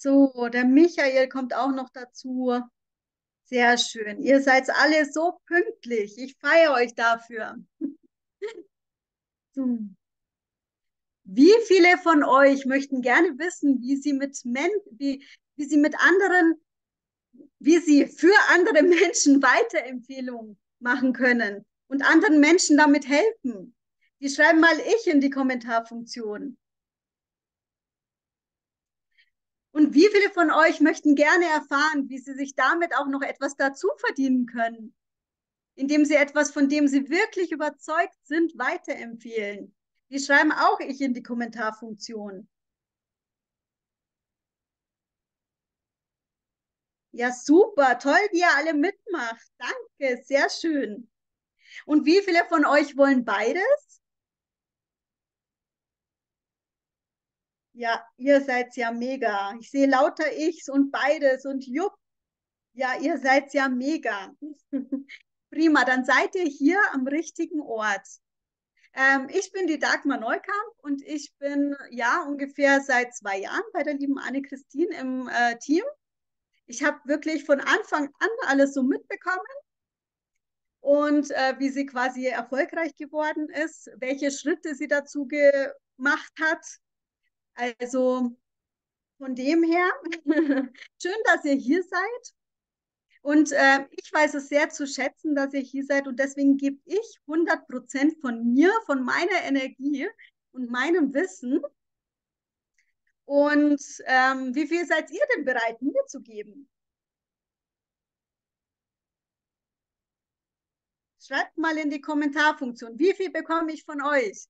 So, der Michael kommt auch noch dazu. Sehr schön. Ihr seid alle so pünktlich. Ich feiere euch dafür. So. Wie viele von euch möchten gerne wissen, wie sie mit anderen, wie sie für andere Menschen Weiterempfehlungen machen können und anderen Menschen damit helfen? Die schreiben mal ich in die Kommentarfunktion. Und wie viele von euch möchten gerne erfahren, wie sie sich damit auch noch etwas dazu verdienen können, indem sie etwas, von dem sie wirklich überzeugt sind, weiterempfehlen? Die schreiben auch ich in die Kommentarfunktion. Ja, super, toll, wie ihr alle mitmacht. Danke, sehr schön. Und wie viele von euch wollen beides? Ja, ihr seid ja mega. Ich sehe lauter Ichs und beides und jupp. Ja, ihr seid ja mega. Prima, dann seid ihr hier am richtigen Ort. Ich bin die Dagmar Neukamp und ich bin ja ungefähr seit 2 Jahren bei der lieben Anne-Christine im Team. Ich habe wirklich von Anfang an alles so mitbekommen und wie sie quasi erfolgreich geworden ist, welche Schritte sie dazu gemacht hat. Also von dem her, schön, dass ihr hier seid. Und ich weiß es sehr zu schätzen, dass ihr hier seid. Und deswegen gebe ich 100% von mir, von meiner Energie und meinem Wissen. Und wie viel seid ihr denn bereit, mir zu geben? Schreibt mal in die Kommentarfunktion. Wie viel bekomme ich von euch?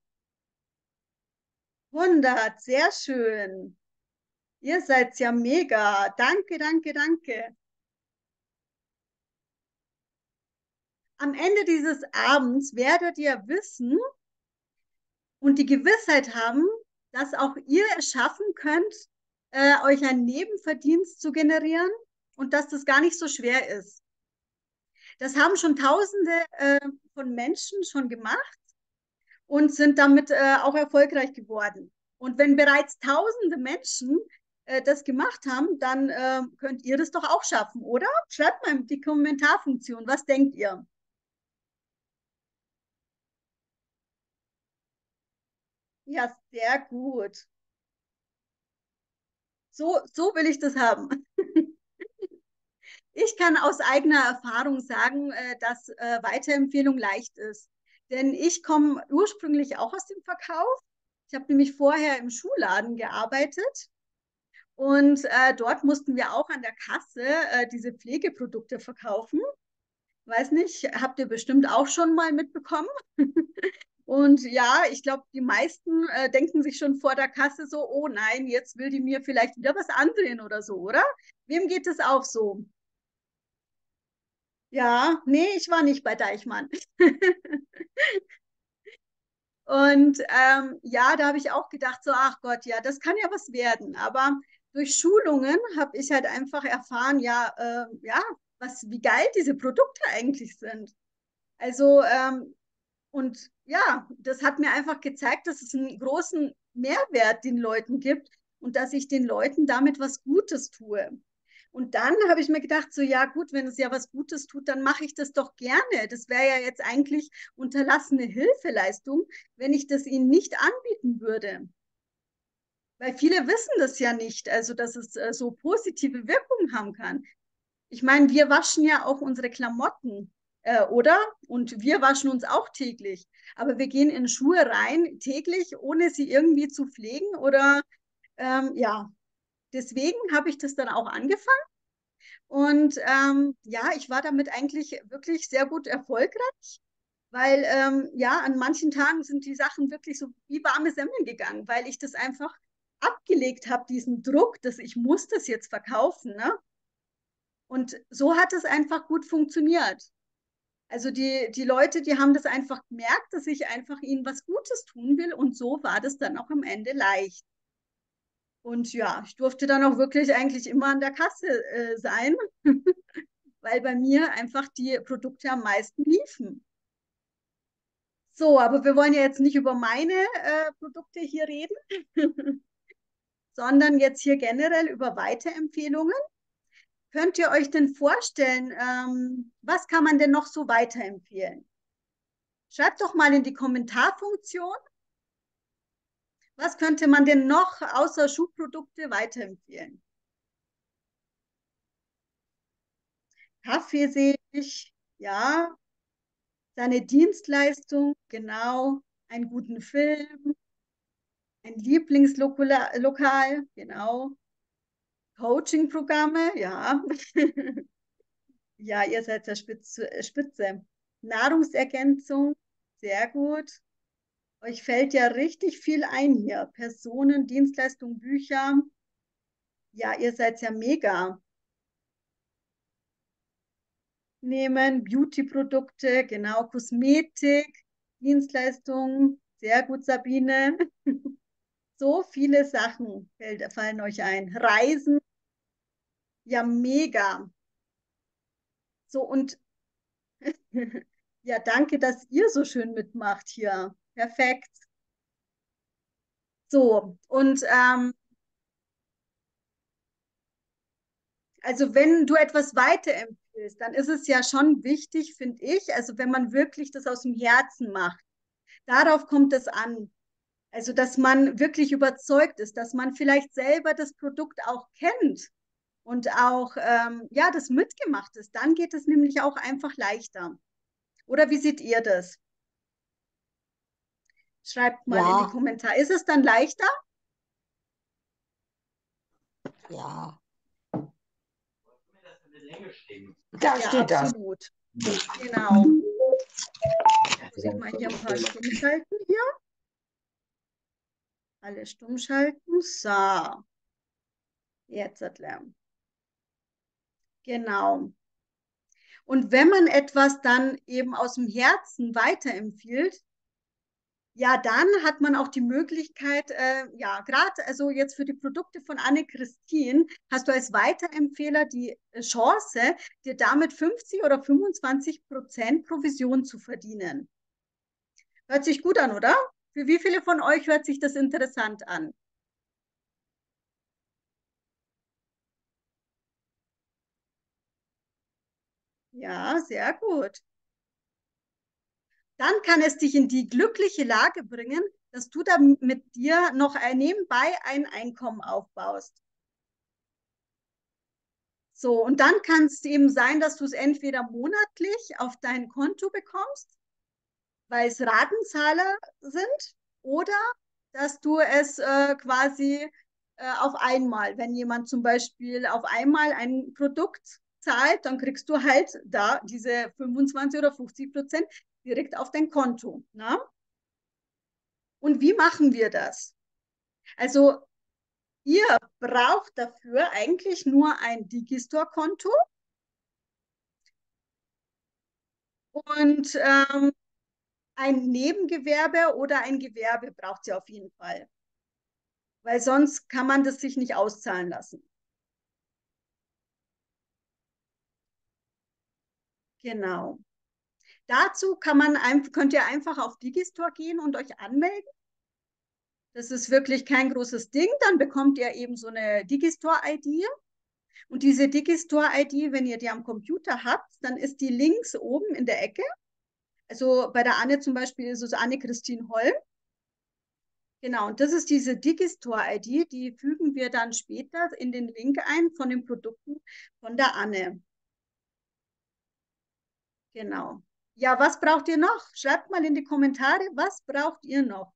100, sehr schön. Ihr seid ja mega. Danke, danke, danke. Am Ende dieses Abends werdet ihr wissen und die Gewissheit haben, dass auch ihr es schaffen könnt, euch einen Nebenverdienst zu generieren und dass das gar nicht so schwer ist. Das haben schon Tausende von Menschen schon gemacht und sind damit auch erfolgreich geworden. Und wenn bereits Tausende Menschen das gemacht haben, dann könnt ihr das doch auch schaffen, oder? Schreibt mal in die Kommentarfunktion, was denkt ihr? Ja, sehr gut. So will ich das haben. Ich kann aus eigener Erfahrung sagen, dass Weiterempfehlung leicht ist. Denn ich komme ursprünglich auch aus dem Verkauf. Ich habe nämlich vorher im Schuhladen gearbeitet und dort mussten wir auch an der Kasse diese Pflegeprodukte verkaufen. Weiß nicht, habt ihr bestimmt auch schon mal mitbekommen. Und ja, ich glaube, die meisten denken sich schon vor der Kasse so, oh nein, jetzt will die mir vielleicht wieder was andrehen oder so, oder? Wem geht es auch so? Ja, nee, ich war nicht bei Deichmann. Und ja, da habe ich auch gedacht, so, ach Gott, ja, das kann ja was werden. Aber durch Schulungen habe ich halt einfach erfahren, ja, ja, wie geil diese Produkte eigentlich sind. Also, und ja, das hat mir einfach gezeigt, dass es einen großen Mehrwert den Leuten gibt und dass ich den Leuten damit was Gutes tue. Und dann habe ich mir gedacht, so ja gut, wenn es ja was Gutes tut, dann mache ich das doch gerne. Das wäre ja jetzt eigentlich unterlassene Hilfeleistung, wenn ich das ihnen nicht anbieten würde. Weil viele wissen das ja nicht, also dass es so positive Wirkungen haben kann. Ich meine, wir waschen ja auch unsere Klamotten, oder? Und wir waschen uns auch täglich. Aber wir gehen in Schuhe rein täglich, ohne sie irgendwie zu pflegen oder ja. Deswegen habe ich das dann auch angefangen. Und ja, ich war damit eigentlich wirklich sehr gut erfolgreich, weil ja, an manchen Tagen sind die Sachen wirklich so wie warme Semmeln gegangen, weil ich das einfach abgelegt habe, diesen Druck, dass ich muss das jetzt verkaufen, ne? Und so hat es einfach gut funktioniert. Also die Leute, die haben das einfach gemerkt, dass ich einfach ihnen was Gutes tun will und so war das dann auch am Ende leicht. Und ja, ich durfte dann auch wirklich eigentlich immer an der Kasse sein, weil bei mir einfach die Produkte am meisten liefen. So, aber wir wollen ja jetzt nicht über meine Produkte hier reden, sondern jetzt hier generell über Weiterempfehlungen. Könnt ihr euch denn vorstellen, was kann man denn noch so weiterempfehlen? Schreibt doch mal in die Kommentarfunktion, was könnte man denn noch außer Schuhprodukte weiterempfehlen? Kaffee sehe ich, ja, seine Dienstleistung, genau, einen guten Film, ein Lieblingslokal, genau, Coaching-Programme, ja. Ja, ihr seid der Spitze. Nahrungsergänzung, sehr gut. Euch fällt ja richtig viel ein hier. Personen, Dienstleistungen, Bücher. Ja, ihr seid ja mega. Nehmen, Beauty-Produkte, genau, Kosmetik, Dienstleistungen. Sehr gut, Sabine. So viele Sachen fallen euch ein. Reisen, ja, mega. So, und ja, danke, dass ihr so schön mitmacht hier. Perfekt. So, und also wenn du etwas weiterempfiehlst, dann ist es ja schon wichtig, finde ich, also wenn man wirklich das aus dem Herzen macht, darauf kommt es an. Also, dass man wirklich überzeugt ist, dass man vielleicht selber das Produkt auch kennt und auch ja, das mitgemacht ist. Dann geht es nämlich auch einfach leichter. Oder wie seht ihr das? Schreibt mal in die Ja, Kommentare. Ist es dann leichter? ja. Da Ja, steht das. absolut. Genau. Muss ich mal hier ein paar stumm schalten hier. Alle stumm schalten. So, jetzt hat Lärm. Genau. Und wenn man etwas dann eben aus dem Herzen weiterempfiehlt, ja, dann hat man auch die Möglichkeit, ja, gerade also jetzt für die Produkte von Anne-Christine hast du als Weiterempfehler die Chance, dir damit 50 oder 25% Provision zu verdienen. Hört sich gut an, oder? Für wie viele von euch hört sich das interessant an? Ja, sehr gut. Dann kann es dich in die glückliche Lage bringen, dass du da mit dir noch nebenbei ein Einkommen aufbaust. So, und dann kann es eben sein, dass du es entweder monatlich auf dein Konto bekommst, weil es Ratenzahler sind, oder dass du es quasi auf einmal, wenn jemand zum Beispiel auf einmal ein Produkt zahlt, dann kriegst du halt da diese 25 oder 50% direkt auf dein Konto. Na? Und wie machen wir das? Also ihr braucht dafür eigentlich nur ein Digistore-Konto und ein Nebengewerbe oder ein Gewerbe braucht sie auf jeden Fall, weil sonst kann man das sich nicht auszahlen lassen. Genau. Dazu könnt ihr einfach auf Digistore gehen und euch anmelden. Das ist wirklich kein großes Ding. Dann bekommt ihr eben so eine Digistore-ID. Und diese Digistore-ID, wenn ihr die am Computer habt, dann ist die links oben in der Ecke. Also bei der Anne zum Beispiel ist es Anne-Christine Holm. Genau, und das ist diese Digistore-ID, die fügen wir dann später in den Link ein von den Produkten von der Anne. Genau. Ja, was braucht ihr noch? Schreibt mal in die Kommentare, was braucht ihr noch?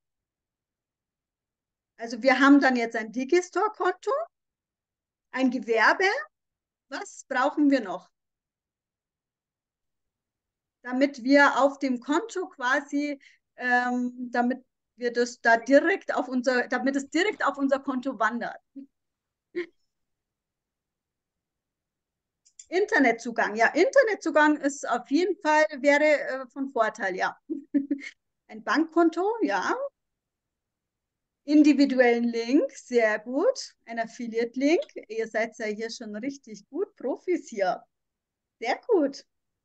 Also wir haben dann jetzt ein Digistore-Konto, ein Gewerbe. Was brauchen wir noch? Damit wir auf dem Konto quasi, damit wir das da direkt auf damit es direkt auf unser Konto wandert. Internetzugang. Ja, Internetzugang ist auf jeden Fall, wäre von Vorteil, ja. Ein Bankkonto, ja. Individuellen Link, sehr gut. Ein Affiliate-Link. Ihr seid ja hier schon richtig gut. Profis hier. Sehr gut.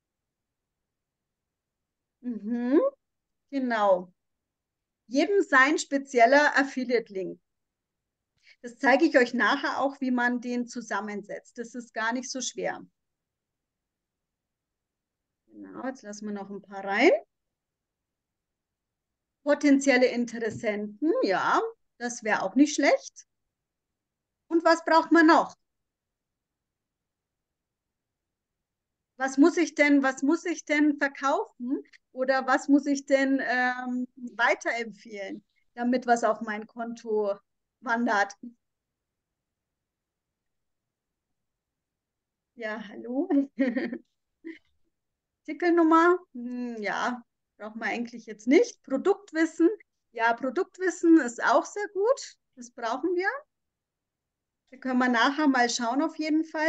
Mhm, genau. Jedem sein spezieller Affiliate-Link. Das zeige ich euch nachher auch, wie man den zusammensetzt. Das ist gar nicht so schwer. Genau, jetzt lassen wir noch ein paar rein. Potenzielle Interessenten, ja, das wäre auch nicht schlecht. Und was braucht man noch? Was muss ich denn verkaufen oder was muss ich denn weiterempfehlen, damit was auf mein Konto wandert? Ja, hallo. Artikelnummer, ja, braucht man eigentlich jetzt nicht. Produktwissen, ja, Produktwissen ist auch sehr gut. Das brauchen wir. Da können wir nachher mal schauen auf jeden Fall.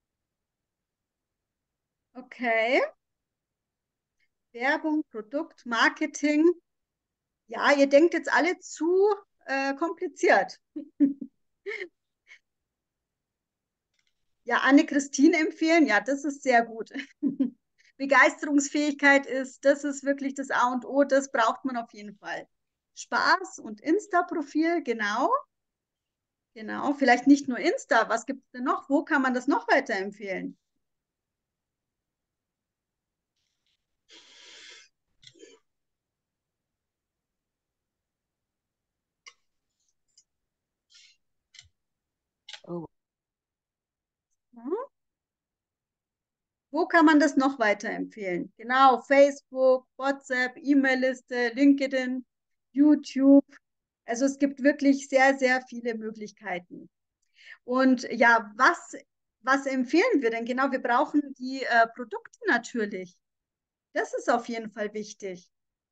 Okay. Werbung, Produkt, Marketing. Ja, ihr denkt jetzt alle zu kompliziert. Ja, Anne-Christine empfehlen, ja, das ist sehr gut. Begeisterungsfähigkeit ist, das ist wirklich das A und O, das braucht man auf jeden Fall. Spaß und Insta-Profil, genau. Genau, vielleicht nicht nur Insta, was gibt es denn noch? Wo kann man das noch weiterempfehlen? Oh. Hm? Wo kann man das noch weiterempfehlen? Genau, Facebook, WhatsApp, E-Mail-Liste, LinkedIn, YouTube. Also es gibt wirklich sehr, sehr viele Möglichkeiten. Und ja, was empfehlen wir denn? Genau, wir brauchen die Produkte natürlich. Das ist auf jeden Fall wichtig.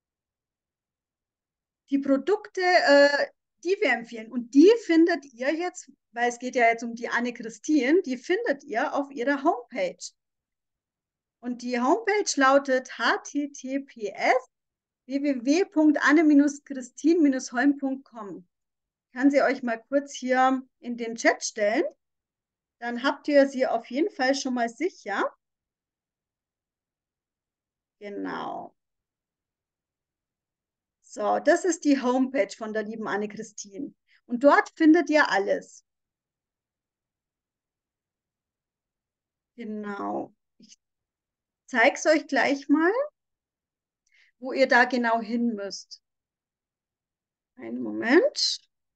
Die Produkte, die wir empfehlen. Und die findet ihr jetzt, weil es geht ja jetzt um die Anne-Christine, die findet ihr auf ihrer Homepage. Und die Homepage lautet https www.anne-christine-holm.com. Kann sie euch mal kurz hier in den Chat stellen. Dann habt ihr sie auf jeden Fall schon mal sicher. Genau. So, das ist die Homepage von der lieben Anne-Christine. Und dort findet ihr alles. Genau. Ich zeige es euch gleich mal, wo ihr da genau hin müsst. Einen Moment.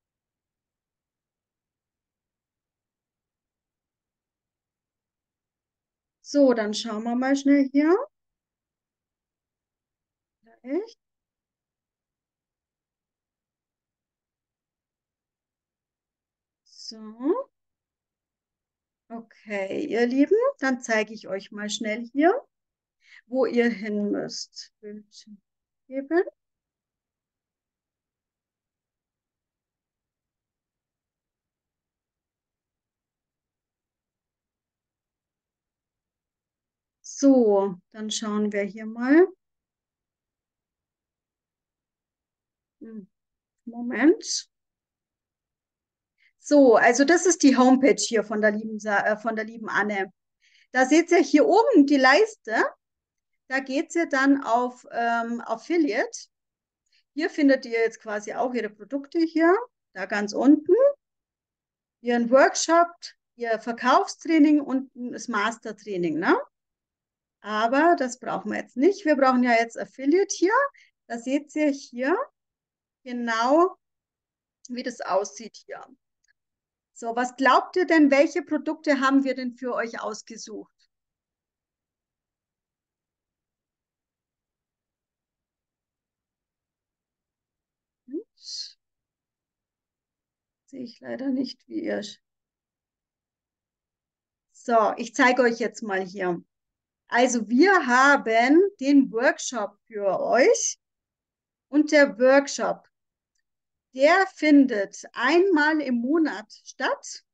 So, dann schauen wir mal schnell hier. Echt? So, okay, ihr Lieben, dann zeige ich euch mal schnell hier, wo ihr hin müsst. Bildschirm geben. So, dann schauen wir hier mal. Moment. So, also das ist die Homepage hier von der lieben Anne. Da seht ihr hier oben die Leiste. Da geht ihr dann auf Affiliate. Hier findet ihr jetzt quasi auch ihre Produkte hier, da ganz unten. Ihren Workshop, ihr Verkaufstraining und das Mastertraining, ne? Aber das brauchen wir jetzt nicht. Wir brauchen ja jetzt Affiliate hier. Da seht ihr hier genau, wie das aussieht hier. So, was glaubt ihr denn, welche Produkte haben wir denn für euch ausgesucht? Sehe ich leider nicht, wie ihr. So, ich zeige euch jetzt mal hier. Also wir haben den Workshop für euch und der Workshop, der findet einmal im Monat statt.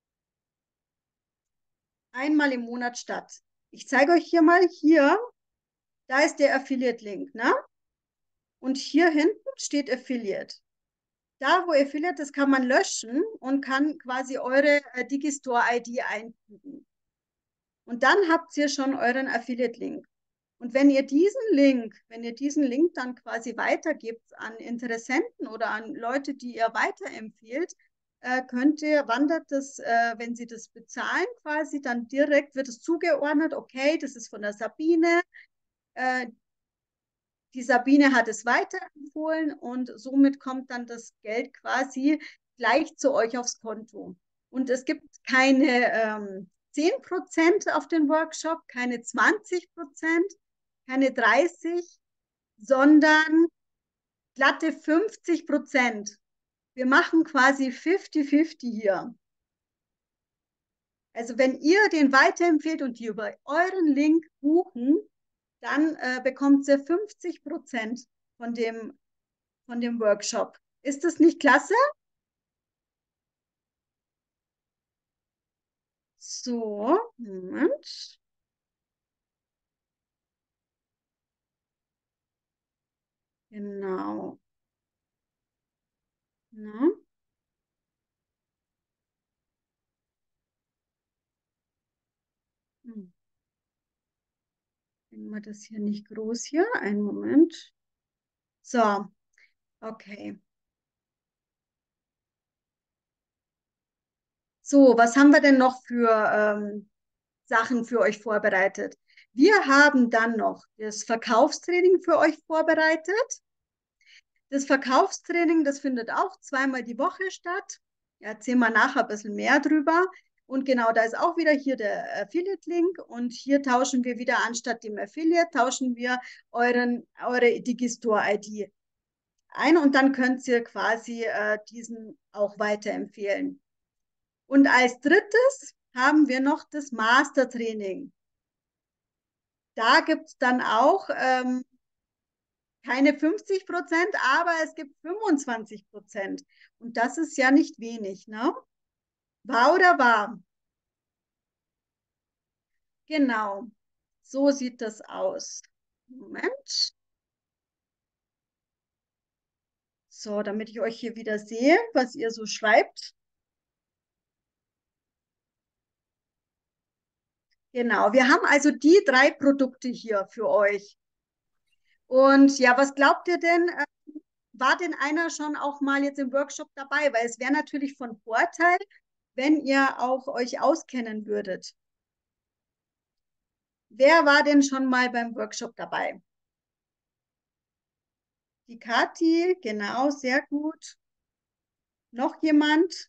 Einmal im Monat statt. Ich zeige euch hier mal, hier, da ist der Affiliate-Link, ne? Und hier hinten steht Affiliate. Da, wo Affiliate ist, kann man löschen und kann quasi eure Digistore-ID einfügen. Und dann habt ihr schon euren Affiliate-Link. Und wenn ihr diesen Link dann quasi weitergibt an Interessenten oder an Leute, die ihr weiterempfehlt, wandert das, wenn Sie das bezahlen quasi, dann direkt wird es zugeordnet, okay, das ist von der Sabine. Äh, Die Sabine hat es weiterempfohlen und somit kommt dann das Geld quasi gleich zu euch aufs Konto. Und es gibt keine 10% auf den Workshop, keine 20%, keine 30, sondern glatte 50%. Wir machen quasi 50-50 hier. Also wenn ihr den weiterempfehlt und die über euren Link buchen, dann bekommt ihr 50% von dem Workshop. Ist das nicht klasse? So, Moment. Genau. Na, hm. Nehmen wir das hier nicht groß hier. Einen Moment. So, okay. So, was haben wir denn noch für Sachen für euch vorbereitet? Wir haben dann noch das Verkaufstraining für euch vorbereitet. Das Verkaufstraining, das findet auch zweimal die Woche statt. Erzählen wir nachher ein bisschen mehr drüber. Und genau, da ist auch wieder hier der Affiliate-Link und hier tauschen wir wieder anstatt dem Affiliate, tauschen wir eure Digistore-ID ein und dann könnt ihr quasi diesen auch weiterempfehlen. Und als drittes haben wir noch das Master-Training. Da gibt es dann auch keine 50%, aber es gibt 25%. Und das ist ja nicht wenig, ne? Wahr oder wahr? Genau. So sieht das aus. Moment. So, damit ich euch hier wieder sehe, was ihr so schreibt. Genau. Wir haben also die drei Produkte hier für euch. Und ja, was glaubt ihr denn? War denn einer schon auch mal jetzt im Workshop dabei? Weil es wäre natürlich von Vorteil, wenn ihr auch euch auskennen würdet. Wer war denn schon mal beim Workshop dabei? Die Kathi, genau, sehr gut. Noch jemand?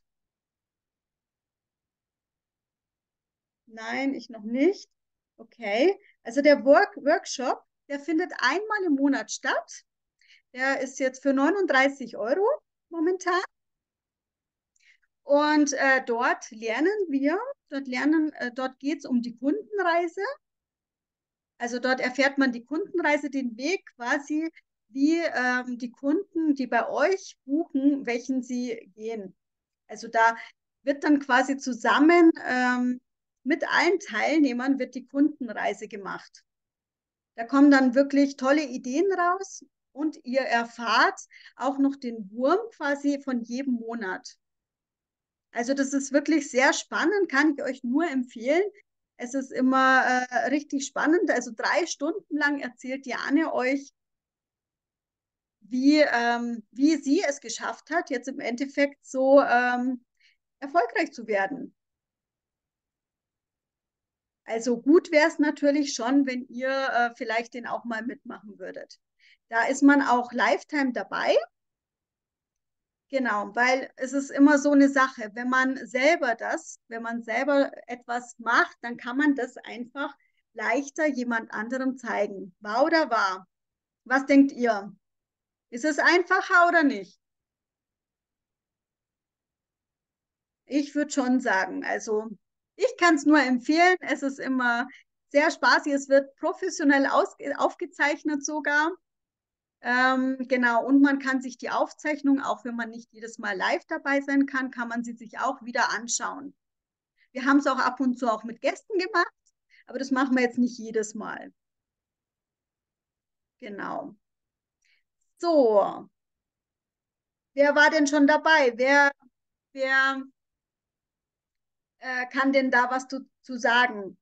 Nein, ich noch nicht. Okay. Also der Workshop, der findet einmal im Monat statt. Der ist jetzt für 39 € momentan. Und dort geht es um die Kundenreise. Also dort erfährt man die Kundenreise, den Weg quasi, wie die Kunden, die bei euch buchen, welchen sie gehen. Also da wird dann quasi zusammen mit allen Teilnehmern wird die Kundenreise gemacht. Da kommen dann wirklich tolle Ideen raus und ihr erfahrt auch noch den Wurm quasi von jedem Monat. Also das ist wirklich sehr spannend, kann ich euch nur empfehlen. Es ist immer richtig spannend. Also 3 Stunden lang erzählt die Anne euch, wie sie es geschafft hat, jetzt im Endeffekt so erfolgreich zu werden. Also gut wäre es natürlich schon, wenn ihr vielleicht den auch mal mitmachen würdet. Da ist man auch Lifetime dabei. Genau, weil es ist immer so eine Sache, wenn man selber etwas macht, dann kann man das einfach leichter jemand anderem zeigen. Wahr oder wahr? Was denkt ihr? Ist es einfacher oder nicht? Ich würde schon sagen, also ich kann es nur empfehlen. Es ist immer sehr spaßig. Es wird professionell aufgezeichnet sogar. Genau, und man kann sich die Aufzeichnung, auch wenn man nicht jedes Mal live dabei sein kann, kann man sie sich auch wieder anschauen. Wir haben es auch ab und zu auch mit Gästen gemacht, aber das machen wir jetzt nicht jedes Mal. Genau. So, wer war denn schon dabei? Wer kann denn da was zu sagen?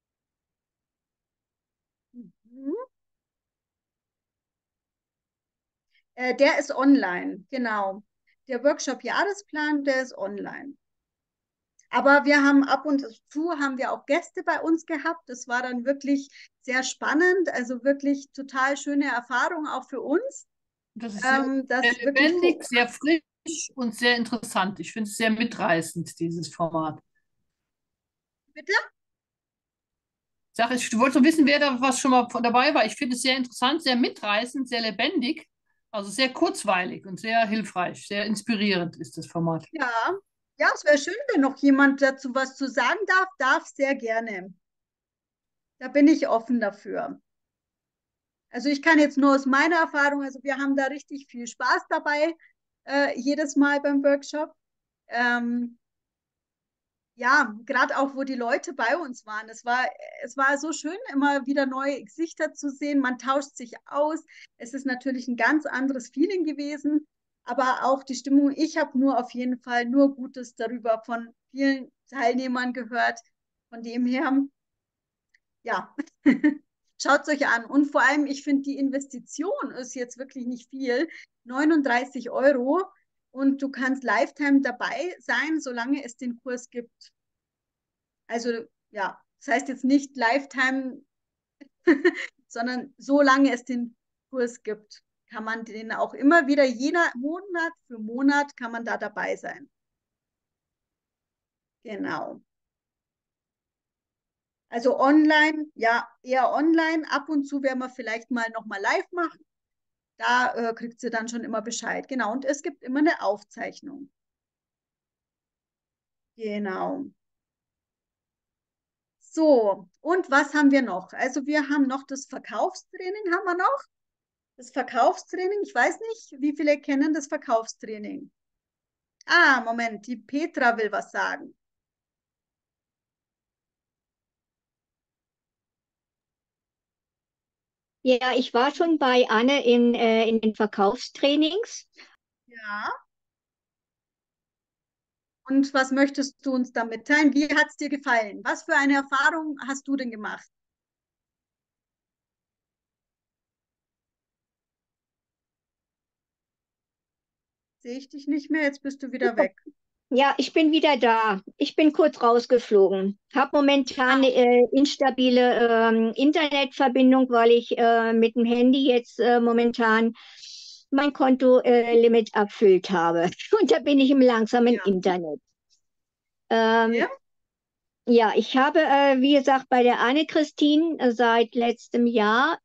Mhm. Der ist online, genau. Der Workshop-Jahresplan, der ist online. Aber wir haben ab und zu haben wir auch Gäste bei uns gehabt. Das war dann wirklich sehr spannend, also wirklich total schöne Erfahrung auch für uns, Das ist sehr, sehr dass wirklich lebendig, sehr frisch und sehr interessant. Ich finde es sehr mitreißend, dieses Format. bitte? Sag ich, du wolltest noch wissen, wer da was schon mal dabei war. Ich finde es sehr interessant, sehr mitreißend, sehr lebendig, also sehr kurzweilig und sehr hilfreich, sehr inspirierend ist das Format. Ja, ja, es wäre schön, wenn noch jemand dazu was zu sagen darf sehr gerne. Da bin ich offen dafür. Also ich kann jetzt nur aus meiner Erfahrung, also wir haben da richtig viel Spaß dabei, jedes Mal beim Workshop. Ähm, ja, gerade auch, wo die Leute bei uns waren. Es war so schön, immer wieder neue Gesichter zu sehen. Man tauscht sich aus. Es ist natürlich ein ganz anderes Feeling gewesen, aber auch die Stimmung. Ich habe nur auf jeden Fall nur Gutes darüber von vielen Teilnehmern gehört. Von dem her, ja, schaut es euch an. Und vor allem, ich finde, die Investition ist jetzt wirklich nicht viel. 39 € und du kannst Lifetime dabei sein, solange es den Kurs gibt. Also ja, das heißt jetzt nicht Lifetime, sondern solange es den Kurs gibt, kann man den auch immer wieder, jeder Monat für Monat kann man da dabei sein. Genau. Also online, ja, eher online. Ab und zu werden wir vielleicht mal nochmal live machen. Da kriegt sie dann schon immer Bescheid. Genau. Und es gibt immer eine Aufzeichnung. Genau. So, und was haben wir noch? Also wir haben noch das Verkaufstraining, haben wir noch. Das Verkaufstraining, ich weiß nicht, wie viele kennen das Verkaufstraining. Ah, Moment, die Petra will was sagen. Ja, ich war schon bei Anne in den Verkaufstrainings. Ja. Und was möchtest du uns da mitteilen? Wie hat es dir gefallen? Was für eine Erfahrung hast du denn gemacht? Sehe ich dich nicht mehr, jetzt bist du wieder weg. Ja, ich bin wieder da. Ich bin kurz rausgeflogen. Hab momentan Ah, eine instabile Internetverbindung, weil ich mit dem Handy jetzt momentan mein Konto-Limit erfüllt habe. Und da bin ich im langsamen ja. Internet. Okay. Ähm, ja, ich habe, wie gesagt, bei der Anne-Christine seit letztem Jahr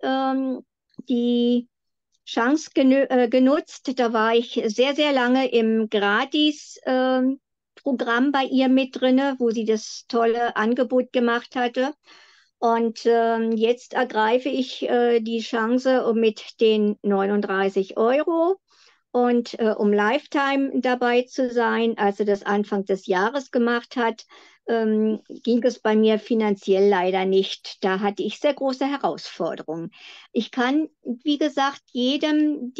die Chance genutzt. Da war ich sehr, sehr lange im Gratis-Programm bei ihr mit drinne, wo sie das tolle Angebot gemacht hatte. Und jetzt ergreife ich die Chance mit den 39 € und um Lifetime dabei zu sein, als sie das Anfang des Jahres gemacht hat, ging es bei mir finanziell leider nicht. Da hatte ich sehr große Herausforderungen. Ich kann, wie gesagt, jedem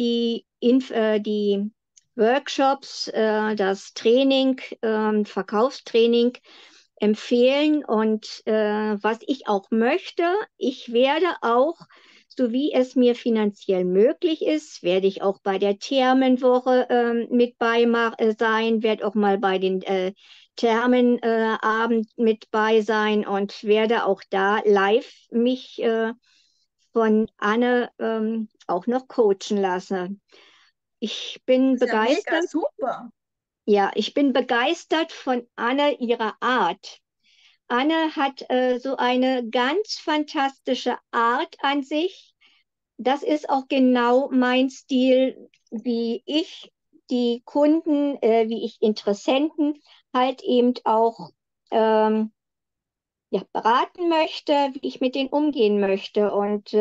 die Workshops, das Training, Verkaufstraining empfehlen. Und was ich auch möchte, ich werde auch, so wie es mir finanziell möglich ist, werde ich auch bei der Thermenwoche mit bei sein, werde auch mal bei den Thermenabend mit bei sein und werde auch da live mich von Anne auch noch coachen lassen. Ich bin Das ist ja mega begeistert. super. Ja, ich bin begeistert von Anne, ihrer Art. Anne hat so eine ganz fantastische Art an sich. Das ist auch genau mein Stil, wie ich die Kunden, wie ich Interessenten halt eben auch ähm, ja, beraten möchte, wie ich mit denen umgehen möchte. Und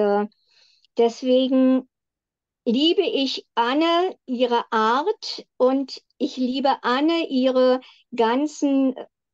deswegen liebe ich Anne, ihre Art und ich liebe Anne, ihre ganzen,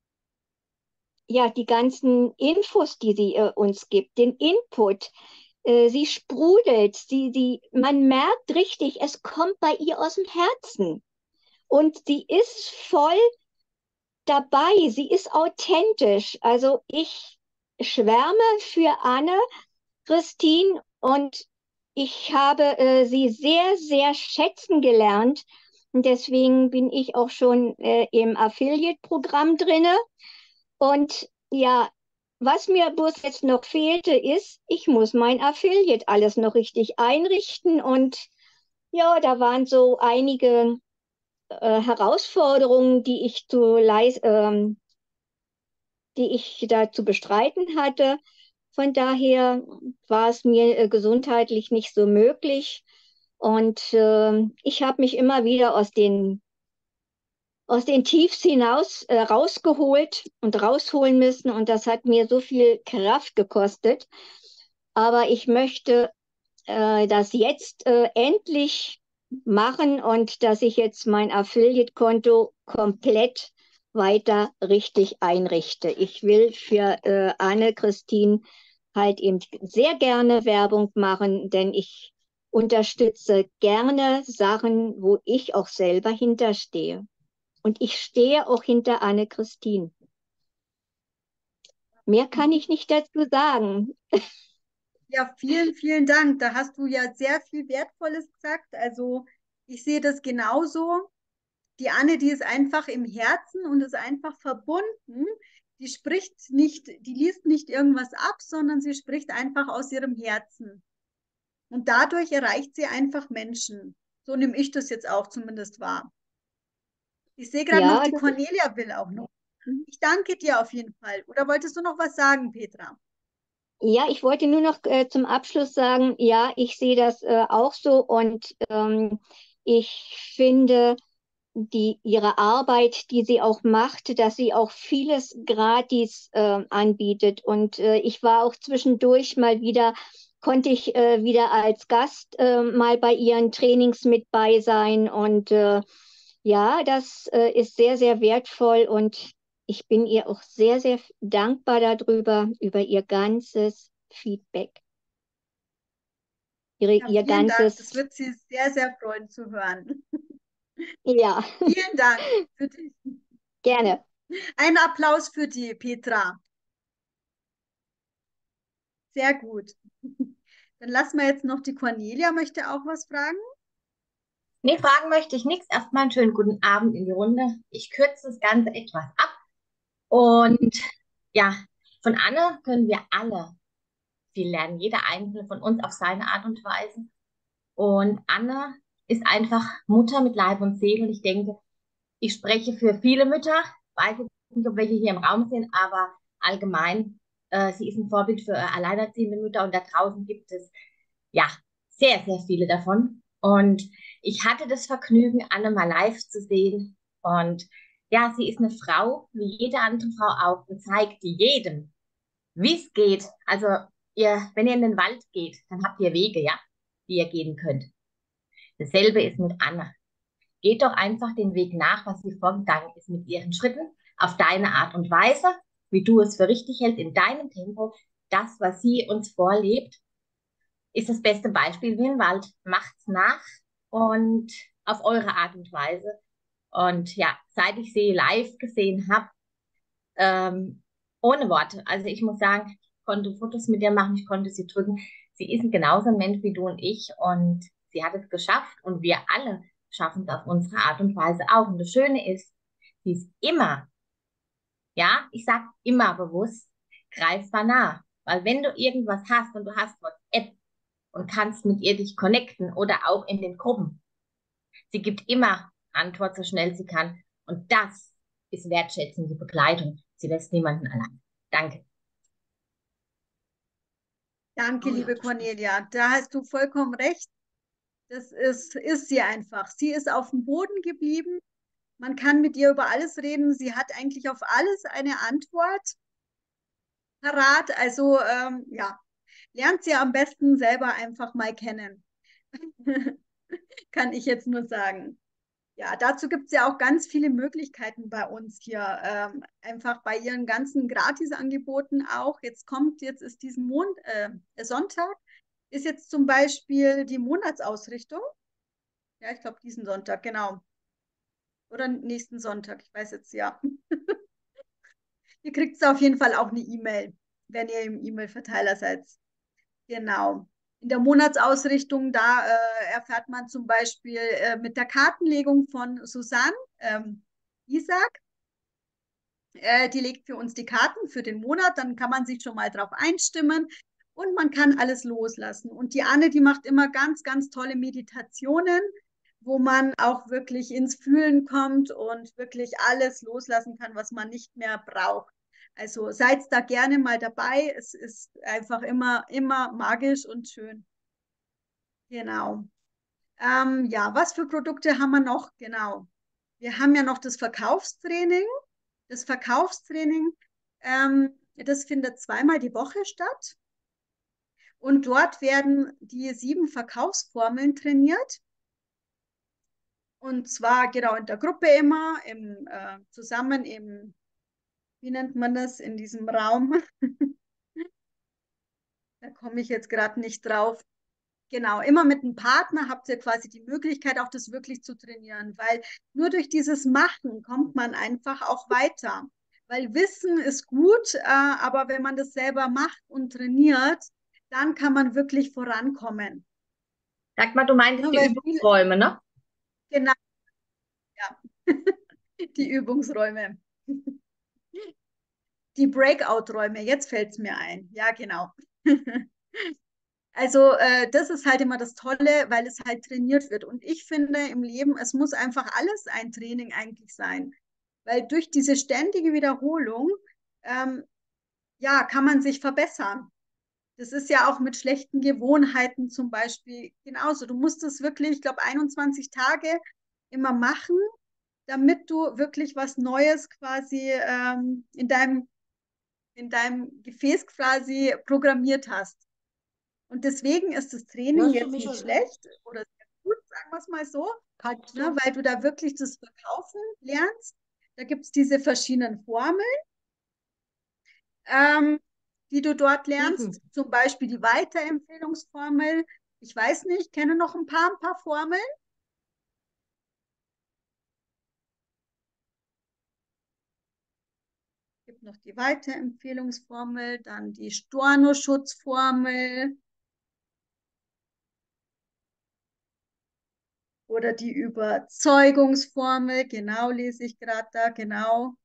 ja, die ganzen Infos, die sie uns gibt, den Input. Sie sprudelt, man merkt richtig, es kommt bei ihr aus dem Herzen. Und sie ist voll dabei, sie ist authentisch. Also ich schwärme für Anne, Christine und ich habe sie sehr, sehr schätzen gelernt. Und deswegen bin ich auch schon im Affiliate-Programm drinne. Und ja, was mir bloß jetzt noch fehlte, ist, ich muss mein Affiliate alles noch richtig einrichten. Und ja, da waren so einige Herausforderungen, die ich da zu bestreiten hatte. Von daher war es mir gesundheitlich nicht so möglich. Und ich habe mich immer wieder aus den Tiefs hinaus rausgeholt und rausholen müssen. Und das hat mir so viel Kraft gekostet. Aber ich möchte das jetzt endlich machen und dass ich jetzt mein Affiliate-Konto komplett weiter richtig einrichte. Ich will für Anne-Christine halt eben sehr gerne Werbung machen, denn ich unterstütze gerne Sachen, wo ich auch selber hinterstehe. Und ich stehe auch hinter Anne-Christine. Mehr kann ich nicht dazu sagen. Ja, vielen, vielen Dank. Da hast du ja sehr viel Wertvolles gesagt. Also ich sehe das genauso. Die Anne, die ist einfach im Herzen und ist einfach verbunden. Die spricht nicht, die liest nicht irgendwas ab, sondern sie spricht einfach aus ihrem Herzen. Und dadurch erreicht sie einfach Menschen. So nehme ich das jetzt auch zumindest wahr. Ich sehe gerade noch, Ja, die Cornelia will auch noch. Ich danke dir auf jeden Fall. Oder wolltest du noch was sagen, Petra? ja, ich wollte nur noch zum Abschluss sagen, ja, ich sehe das auch so und ich finde ihre Arbeit, die sie auch macht, dass sie auch vieles gratis anbietet. Und ich war auch zwischendurch mal wieder, konnte ich wieder als Gast mal bei ihren Trainings mit bei sein. Und ja, das ist sehr, sehr wertvoll und ich bin ihr auch sehr, sehr dankbar darüber, über ihr ganzes Feedback, Ja, ihr vielen Dank. Das ganzes, wird sie sehr, sehr freuen zu hören. ja, Vielen Dank für dich. gerne. Ein Applaus für die Petra. Sehr gut. Dann lassen wir jetzt noch die Cornelia, möchte auch was fragen. Nee, fragen möchte ich nichts. Erstmal einen schönen guten Abend in die Runde. Ich kürze das Ganze etwas ab. Und ja, von Anne können wir alle viel lernen. Jeder einzelne von uns auf seine Art und Weise. Und Anne ist einfach Mutter mit Leib und Seele. Und ich denke, ich spreche für viele Mütter. Ich weiß jetzt nicht, ob welche hier im Raum sind, aber allgemein, sie ist ein Vorbild für alleinerziehende Mütter. Und da draußen gibt es ja sehr, sehr viele davon. Und ich hatte das Vergnügen, Anne mal live zu sehen. Und ja, sie ist eine Frau, wie jede andere Frau auch, und zeigt jedem, wie es geht. Also, wenn ihr in den Wald geht, dann habt ihr Wege, ja, die ihr gehen könnt. Dasselbe ist mit Anne. Geht doch einfach den Weg nach, was sie vorgegangen ist mit ihren Schritten, auf deine Art und Weise, wie du es für richtig hältst, in deinem Tempo. Das, was sie uns vorlebt, ist das beste Beispiel wie im Wald. Macht's nach und auf eure Art und Weise. Und ja, seit ich sie live gesehen habe, ähm, ohne Worte. Also ich muss sagen, ich konnte Fotos mit ihr machen, ich konnte sie drücken. Sie ist genauso ein Mensch wie du und ich und sie hat es geschafft und wir alle schaffen es auf unsere Art und Weise auch. Und das Schöne ist, sie ist immer, ja, ich sag immer bewusst, greifbar nah. Weil wenn du irgendwas hast und du hast WhatsApp und kannst mit ihr dich connecten oder auch in den Gruppen, sie gibt immer Antwort so schnell sie kann. Und das ist wertschätzende Begleitung. Sie lässt niemanden allein. Danke. Danke, liebe Cornelia. Da hast du vollkommen recht. Das ist sie einfach. Sie ist auf dem Boden geblieben. Man kann mit ihr über alles reden. Sie hat eigentlich auf alles eine Antwort parat. Also ja, lernt sie am besten selber einfach mal kennen. Kann ich jetzt nur sagen. Ja, dazu gibt es ja auch ganz viele Möglichkeiten bei uns hier. Einfach bei ihren ganzen Gratisangeboten auch. Jetzt ist diesen Sonntag, ist jetzt zum Beispiel die Monatsausrichtung. Ja, ich glaube diesen Sonntag, genau. Oder nächsten Sonntag, ich weiß jetzt ja. Ihr kriegt auf jeden Fall auch eine E-Mail, wenn ihr im E-Mail-Verteiler seid. Genau. In der Monatsausrichtung, da erfährt man zum Beispiel mit der Kartenlegung von Susanne Isaac. Die legt für uns die Karten für den Monat, dann kann man sich schon mal drauf einstimmen und man kann alles loslassen. Und die Anne, die macht immer ganz, ganz tolle Meditationen, wo man auch wirklich ins Fühlen kommt und wirklich alles loslassen kann, was man nicht mehr braucht. Also seid da gerne mal dabei. Es ist einfach immer, immer magisch und schön. Genau. Ja, was für Produkte haben wir noch? Genau. Wir haben ja noch das Verkaufstraining. Das Verkaufstraining, das findet zweimal die Woche statt. Und dort werden die 7 Verkaufsformeln trainiert. Und zwar genau in der Gruppe immer, zusammen im, wie nennt man das, in diesem Raum. Da komme ich jetzt gerade nicht drauf. Genau, immer mit einem Partner habt ihr quasi die Möglichkeit, auch das wirklich zu trainieren, weil nur durch dieses Machen kommt man einfach auch weiter. Weil Wissen ist gut, aber wenn man das selber macht und trainiert, dann kann man wirklich vorankommen. Sag mal, du meintest Ne, die weil viele, Übungsräume, ne? genau, ja, die Übungsräume. Die Breakout-Räume, jetzt fällt es mir ein. Ja, genau. Also das ist halt immer das Tolle, weil es halt trainiert wird. Und ich finde im Leben, es muss einfach alles ein Training eigentlich sein. Weil durch diese ständige Wiederholung, ähm, ja, kann man sich verbessern. Das ist ja auch mit schlechten Gewohnheiten zum Beispiel genauso. Du musst es wirklich, ich glaube, 21 Tage immer machen, damit du wirklich was Neues quasi in deinem Gefäß quasi programmiert hast. Und deswegen ist das Training Hörst du jetzt mich nicht oder schlecht oder sehr gut, sagen wir es mal so, kannst ne, du? weil du da wirklich das Verkaufen lernst. Da gibt es diese verschiedenen Formeln, ähm, die du dort lernst. Steven, Zum Beispiel die Weiterempfehlungsformel. Ich weiß nicht, kenne noch ein paar Formeln. Es gibt noch die Weiterempfehlungsformel, dann die Stornoschutzformel oder die Überzeugungsformel. Genau, lese ich gerade da, genau.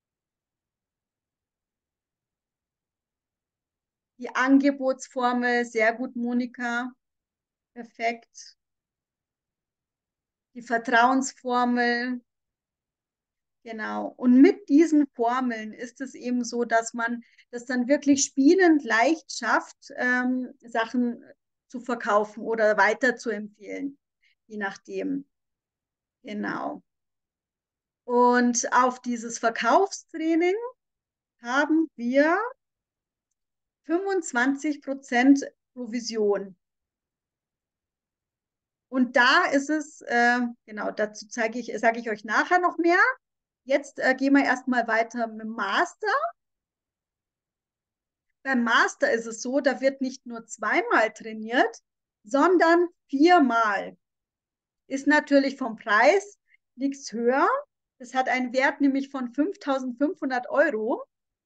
Die Angebotsformel, sehr gut, Monika. Perfekt. Die Vertrauensformel, genau. Und mit diesen Formeln ist es eben so, dass man das dann wirklich spielend leicht schafft, Sachen zu verkaufen oder weiter zu empfehlen, je nachdem. Genau. Und auf dieses Verkaufstraining haben wir 25% Provision. Und da ist es, genau, dazu sage ich euch nachher noch mehr. Jetzt gehen wir erstmal weiter mit dem Master. Beim Master ist es so, da wird nicht nur zweimal trainiert, sondern 4-mal. Ist natürlich vom Preis nichts höher. Das hat einen Wert nämlich von 5.500 Euro.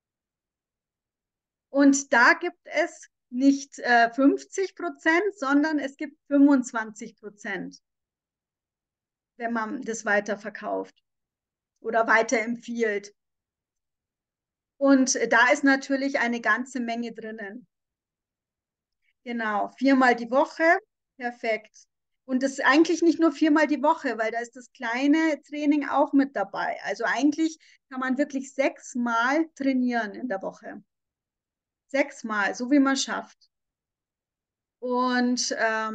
Und da gibt es nicht 50%, sondern es gibt 25%, wenn man das weiterverkauft oder weiterempfiehlt. Und da ist natürlich eine ganze Menge drinnen. Genau, 4-mal die Woche, perfekt. Und das ist eigentlich nicht nur 4-mal die Woche, weil da ist das kleine Training auch mit dabei. Also eigentlich kann man wirklich 6-mal trainieren in der Woche. 6-mal, so wie man schafft. Und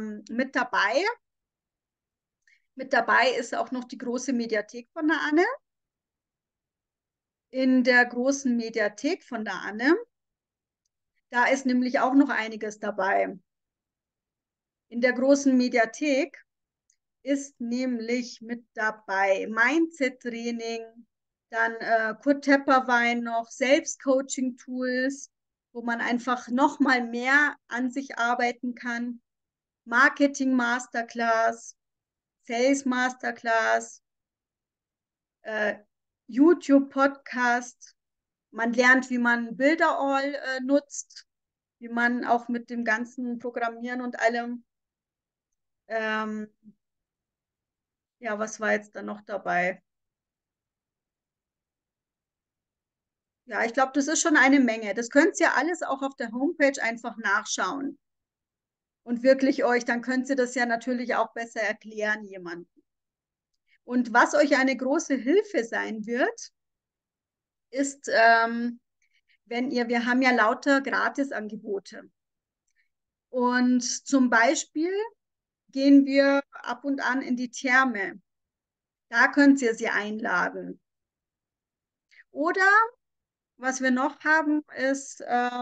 mit dabei ist auch noch die große Mediathek von der Anne. In der großen Mediathek von der Anne, da ist nämlich auch noch einiges dabei. In der großen Mediathek ist nämlich mit dabei Mindset-Training, dann Kurt Tepperwein noch, Selbstcoaching-Tools, wo man einfach noch mal mehr an sich arbeiten kann, Marketing-Masterclass, Sales-Masterclass, YouTube-Podcast. Man lernt, wie man Bilderall nutzt, wie man auch mit dem ganzen Programmieren und allem, ja, was war jetzt da noch dabei? Ja, ich glaube, das ist schon eine Menge. Das könnt ihr alles auch auf der Homepage einfach nachschauen. Und wirklich euch, dann könnt ihr das ja natürlich auch besser erklären, jemandem. Und was euch eine große Hilfe sein wird, ist, wir haben ja lauter Gratisangebote. Und zum Beispiel gehen wir ab und an in die Therme. Da könnt ihr sie einladen. Oder was wir noch haben, ist,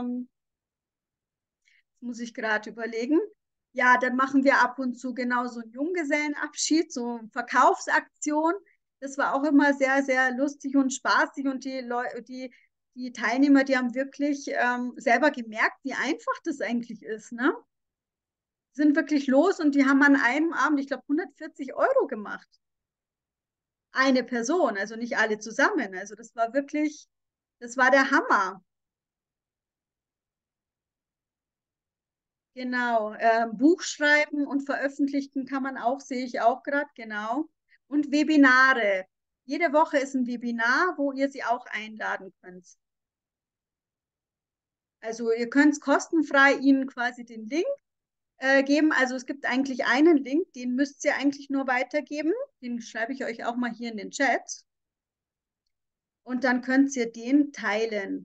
muss ich gerade überlegen. Ja, dann machen wir ab und zu genau so einen Junggesellenabschied, so eine Verkaufsaktion. Das war auch immer sehr, sehr lustig und spaßig und die Teilnehmer, die haben wirklich selber gemerkt, wie einfach das eigentlich ist, ne? Sind wirklich los und die haben an einem Abend, ich glaube, 140 € gemacht. Eine Person, also nicht alle zusammen. Also das war der Hammer. Genau, Buch schreiben und veröffentlichen kann man auch, sehe ich auch gerade, genau. Und Webinare. Jede Woche ist ein Webinar, wo ihr sie auch einladen könnt. Also ihr könnt kostenfrei ihnen quasi den Link geben. Also es gibt eigentlich einen Link, den müsst ihr eigentlich nur weitergeben. Den schreibe ich euch auch mal hier in den Chat. Und dann könnt ihr den teilen.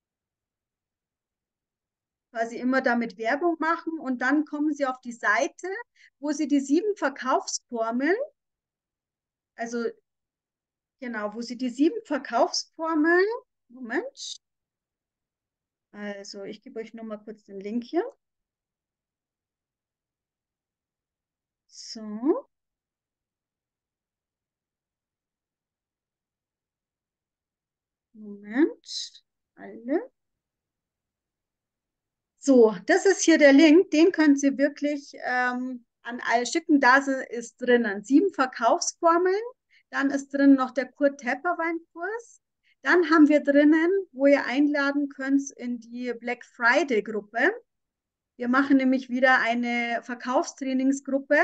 Quasi immer damit Werbung machen und dann kommen sie auf die Seite, wo sie die 7 Verkaufsformeln, also genau, wo sie die 7 Verkaufsformeln, Moment, also ich gebe euch nur mal kurz den Link hier. So. Moment, alle. So, das ist hier der Link, den könnt ihr wirklich an alle schicken. Da ist drinnen 7 Verkaufsformeln, dann ist drin noch der Kurt Tepperwein-Kurs. Dann haben wir drinnen, wo ihr einladen könnt in die Black Friday-Gruppe. Wir machen nämlich wieder eine Verkaufstrainingsgruppe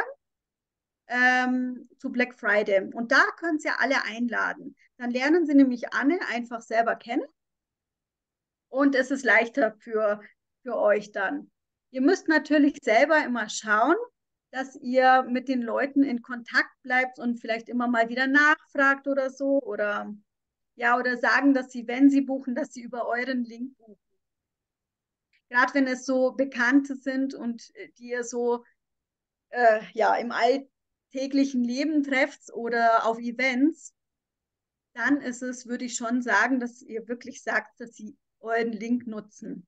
zu Black Friday. Und da könnt ihr alle einladen. Dann lernen sie nämlich Anne einfach selber kennen. Und es ist leichter für euch dann. Ihr müsst natürlich selber immer schauen, dass ihr mit den Leuten in Kontakt bleibt und vielleicht immer mal wieder nachfragt oder so. Oder ja, oder sagen, dass sie, wenn sie buchen, dass sie über euren Link buchen. Gerade wenn es so Bekannte sind und die ihr so ja, im alltäglichen Leben trefft oder auf Events, dann ist es, würde ich schon sagen, dass ihr wirklich sagt, dass sie euren Link nutzen.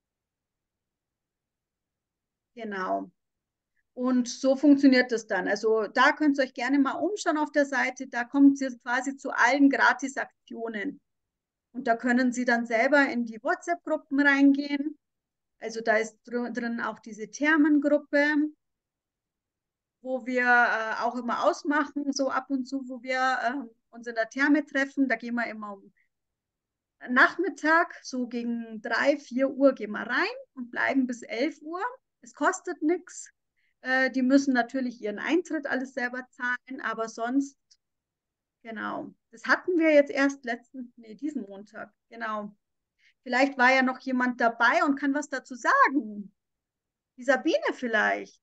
Genau. Und so funktioniert das dann. Also da könnt ihr euch gerne mal umschauen auf der Seite. Da kommt ihr quasi zu allen Gratisaktionen. Und da können Sie dann selber in die WhatsApp-Gruppen reingehen. Also da ist drin auch diese Thermengruppe, wo wir auch immer ausmachen, so ab und zu, wo wir uns in der Therme treffen. Da gehen wir immer um Nachmittag, so gegen 3, 4 Uhr gehen wir rein und bleiben bis 11 Uhr. Es kostet nichts. Die müssen natürlich ihren Eintritt alles selber zahlen, aber sonst, genau. Das hatten wir jetzt erst diesen Montag, genau. Vielleicht war ja noch jemand dabei und kann was dazu sagen. Die Sabine vielleicht.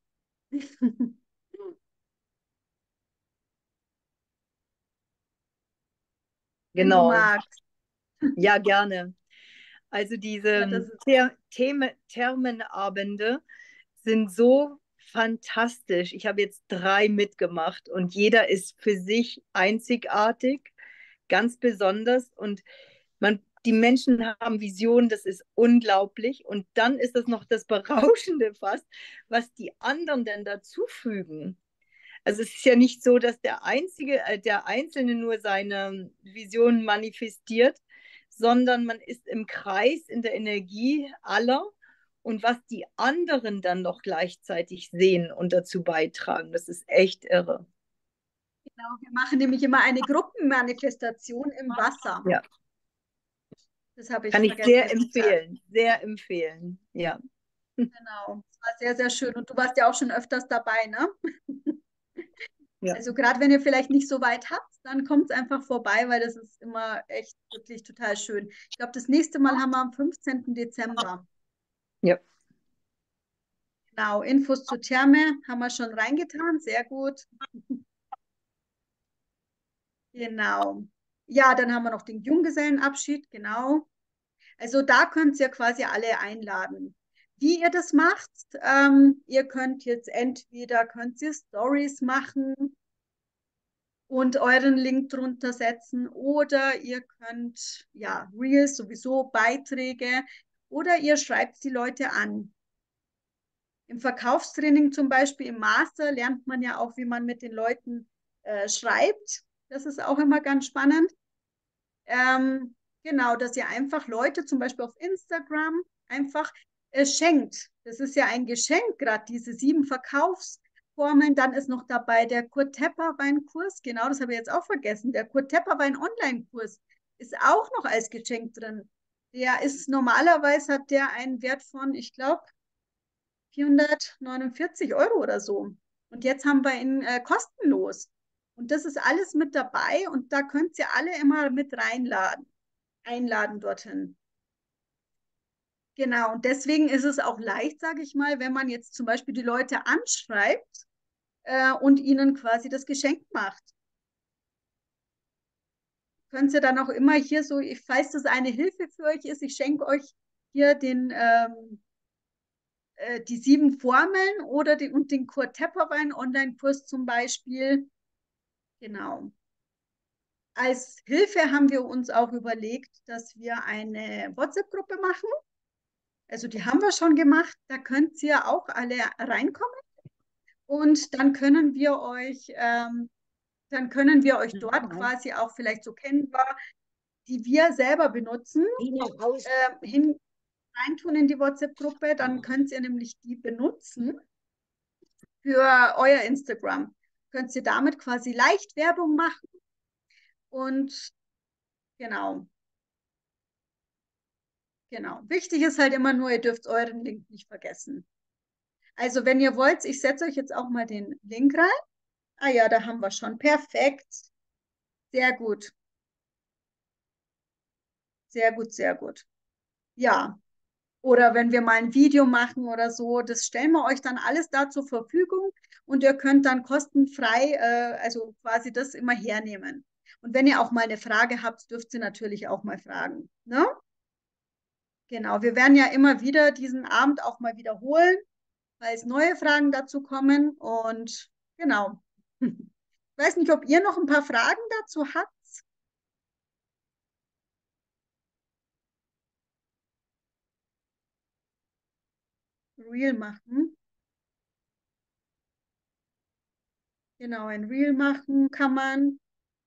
Wenn du Genau, magst. ja, gerne. Also Ja, diese das ist, Thermenabende sind so fantastisch. Ich habe jetzt 3 mitgemacht und jeder ist für sich einzigartig, ganz besonders. Und die Menschen haben Visionen, das ist unglaublich. Und dann ist das noch das Berauschende fast, was die anderen denn dazufügen. Also es ist ja nicht so, dass der Einzelne nur seine Vision manifestiert, sondern man ist im Kreis in der Energie aller und was die anderen dann noch gleichzeitig sehen und dazu beitragen, das ist echt irre. genau, wir machen nämlich immer eine Gruppenmanifestation im Wasser. Ja, Das habe ich kann ich vergessen sehr jetzt zu sagen. empfehlen, sehr empfehlen. Ja. Genau, das war sehr, sehr schön. Und du warst ja auch schon öfters dabei, ne? Ja. Also gerade wenn ihr vielleicht nicht so weit habt, dann kommt es einfach vorbei, weil das ist immer echt wirklich total schön. Ich glaube, das nächste Mal haben wir am 15. Dezember. Ja. Genau, Infos zur Therme haben wir schon reingetan. Sehr gut. Genau. Ja, dann haben wir noch den Junggesellenabschied. Genau. Also da könnt ihr quasi alle einladen. Wie ihr das macht, ihr könnt jetzt entweder könnt ihr Stories machen und euren Link drunter setzen oder ihr könnt ja Reels sowieso Beiträge oder ihr schreibt die Leute an. Im Verkaufstraining zum Beispiel im Master lernt man ja auch, wie man mit den Leuten schreibt. Das ist auch immer ganz spannend. Genau, dass ihr einfach Leute zum Beispiel auf Instagram einfach schenkt. Das ist ja ein Geschenk, gerade diese 7 Verkaufsformeln. Dann ist noch dabei der Kurt Tepperwein-Kurs. Genau, das habe ich jetzt auch vergessen. Der Kurt Tepperwein Online-Kurs ist auch noch als Geschenk drin. Der ist normalerweise hat der einen Wert von, ich glaube, 449 € oder so. Und jetzt haben wir ihn kostenlos. Und das ist alles mit dabei und da könnt ihr alle immer mit einladen dorthin. Genau, und deswegen ist es auch leicht, sage ich mal, wenn man jetzt zum Beispiel die Leute anschreibt und ihnen quasi das Geschenk macht. Könnt ihr dann auch immer hier so, falls das eine Hilfe für euch ist, ich schenke euch hier die 7 Formeln oder und den Kurt Tepperwein Online-Kurs zum Beispiel. Genau. Als Hilfe haben wir uns auch überlegt, dass wir eine WhatsApp-Gruppe machen. Also die haben wir schon gemacht. Da könnt ihr auch alle reinkommen und dann können wir euch dort quasi auch vielleicht so Canva, die wir selber benutzen, reintun in die WhatsApp-Gruppe. Dann könnt ihr nämlich die benutzen für euer Instagram. Könnt ihr damit quasi leicht Werbung machen und genau. Genau. Wichtig ist halt immer nur, ihr dürft euren Link nicht vergessen. Also wenn ihr wollt, ich setze euch jetzt auch mal den Link rein. Ah ja, da haben wir schon. Perfekt. Sehr gut. Sehr gut, sehr gut. Ja. Oder wenn wir mal ein Video machen oder so, das stellen wir euch dann alles da zur Verfügung und ihr könnt dann kostenfrei, also quasi das immer hernehmen. Und wenn ihr auch mal eine Frage habt, dürft ihr natürlich auch mal fragen. Ne? Genau, wir werden ja immer wieder diesen Abend auch mal wiederholen, falls neue Fragen dazu kommen. Und genau. Ich weiß nicht, ob ihr noch ein paar Fragen dazu habt. Reel machen. Genau, ein Reel machen kann man.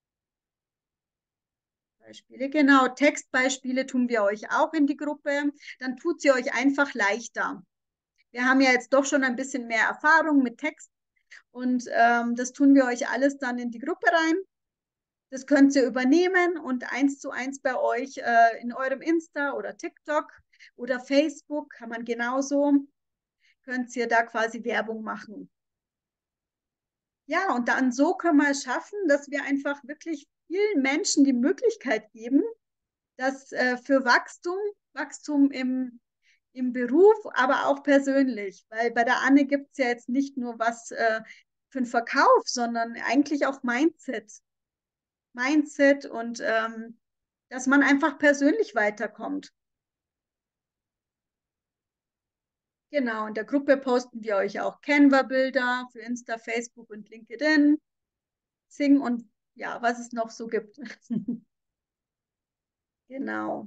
Beispiele, genau. Textbeispiele tun wir euch auch in die Gruppe. Dann tut sie euch einfach leichter. Wir haben ja jetzt doch schon ein bisschen mehr Erfahrung mit Text und das tun wir euch alles dann in die Gruppe rein. Das könnt ihr übernehmen und 1:1 bei euch in eurem Insta oder TikTok oder Facebook kann man genauso, könnt ihr da quasi Werbung machen. Ja, und dann so können wir es schaffen, dass wir einfach wirklich vielen Menschen die Möglichkeit geben, dass für Wachstum im Beruf, aber auch persönlich. Weil bei der Anne gibt es ja jetzt nicht nur was für den Verkauf, sondern eigentlich auch Mindset. Mindset und dass man einfach persönlich weiterkommt. Genau, in der Gruppe posten wir euch auch Canva-Bilder für Insta, Facebook und LinkedIn, Sing und ja, was es noch so gibt. Genau.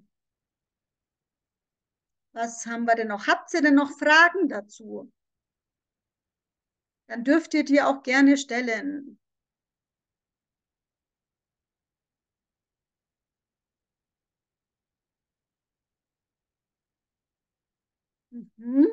Was haben wir denn noch? Habt ihr denn noch Fragen dazu? Dann dürft ihr die auch gerne stellen. Mhm.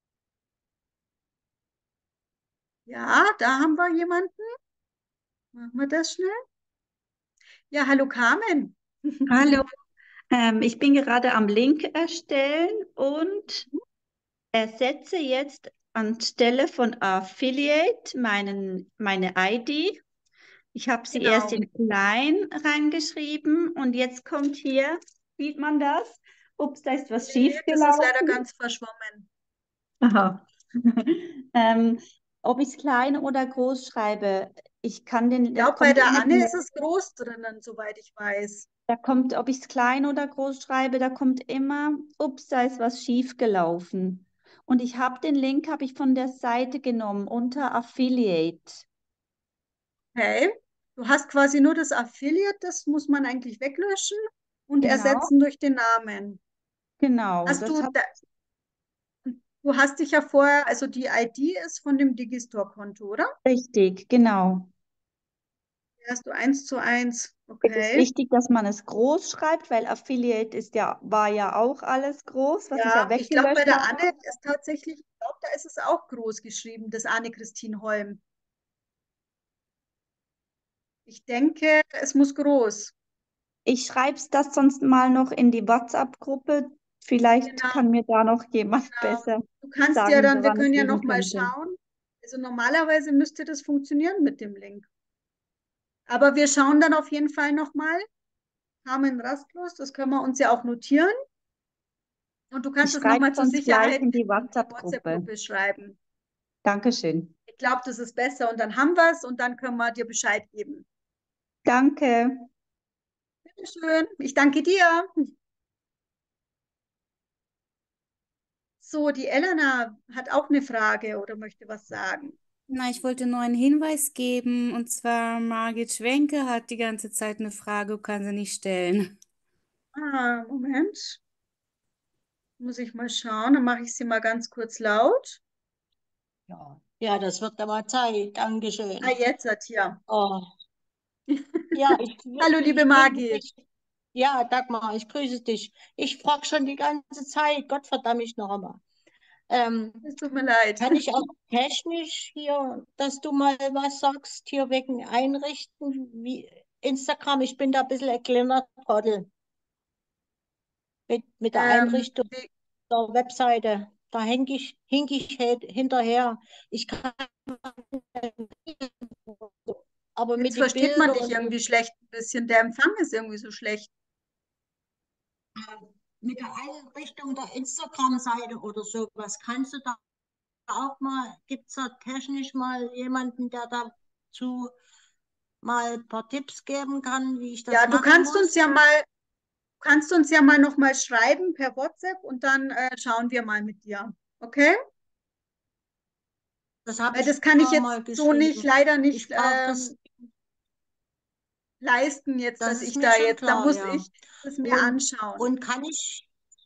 Ja, da haben wir jemanden. Machen wir das schnell. Ja, hallo Carmen. Hallo, ich bin gerade am Link erstellen und ersetze jetzt anstelle von Affiliate meine ID. Ich habe sie erst Genau. in klein reingeschrieben und jetzt kommt hier, sieht man das? Ups, da ist was Nee, schief das ist leider gelaufen. ganz verschwommen. Aha. Ob ich es klein oder groß schreibe, ich kann Ich da glaube, bei kommt der immer Anne ist es groß drinnen, soweit ich weiß. da kommt, ob ich es klein oder groß schreibe, da kommt immer, ups, da ist was schief gelaufen. Und ich habe den Link, habe ich von der Seite genommen unter Affiliate. Okay. Du hast quasi nur das Affiliate, das muss man eigentlich weglöschen und Genau, ersetzen durch den Namen. genau. Hast du, du hast dich ja vorher, also die ID ist von dem Digistore-Konto, oder? Richtig, genau. Die hast du 1:1. Es ist Okay. wichtig, dass man es groß schreibt, weil Affiliate war ja auch alles groß, was ich ja Ja, ich glaube, bei weggelöscht der habe. Anne ist tatsächlich, ich glaube, da ist es auch groß geschrieben, das Anne-Christine Holm. Ich denke, es muss groß. Ich schreibe das sonst mal noch in die WhatsApp-Gruppe. Vielleicht Genau, kann mir da noch jemand genau. besser Du kannst ja sagen, dann, wir woran es können ja liegen noch mal könnte. schauen. Also normalerweise müsste das funktionieren mit dem Link. Aber wir schauen dann auf jeden Fall noch mal. Carmen Rastlos, das können wir uns ja auch notieren. Und du Ich kannst es noch schreibe mal zur sonst gleich Sicherheit in die in die WhatsApp-Gruppe. WhatsApp-Gruppe schreiben. Dankeschön. Ich glaube, das ist besser. Und dann haben wir es und dann können wir dir Bescheid geben. Danke. Bitteschön. Ich danke dir. So, die Elena hat auch eine Frage oder möchte was sagen. Na, ich wollte nur einen Hinweis geben, und zwar Margit Schwenke hat die ganze Zeit eine Frage, kann sie nicht stellen. Ah, Moment. Muss ich mal schauen. Dann mache ich sie mal ganz kurz laut. Ja, ja, das wird aber Zeit. Dankeschön. Ah, jetzt hat hier. Oh, ja, Hallo, liebe ich grüße Margit. dich. Ja, Dagmar, ich grüße dich. Ich frage schon die ganze Zeit, Gott verdammt mich noch einmal. Es tut mir leid. Kann ich auch technisch hier, dass du mal was sagst, hier wegen Einrichten, wie Instagram, ich bin da ein bisschen ein kleiner Trottel mit der Einrichtung Wie, der Webseite. Da hink ich hinterher. Ich kann aber mit jetzt den versteht man Bildern dich und irgendwie schlecht ein bisschen. Der Empfang ist irgendwie so schlecht. mit der Einrichtung der Instagram-Seite oder sowas, kannst du da auch mal, gibt es da technisch mal jemanden, der dazu mal ein paar Tipps geben kann, wie ich das Ja, machen muss? kannst uns ja mal noch mal schreiben per WhatsApp und dann schauen wir mal mit dir. Okay? Das habe Weil ich das ein kann ich paar jetzt Mal so nicht, geschrieben. leider nicht Ich brauche das, leisten jetzt, das dass ist ich mir da schon jetzt, da klar, muss ja. ich das mir Und, anschauen. und kann ich,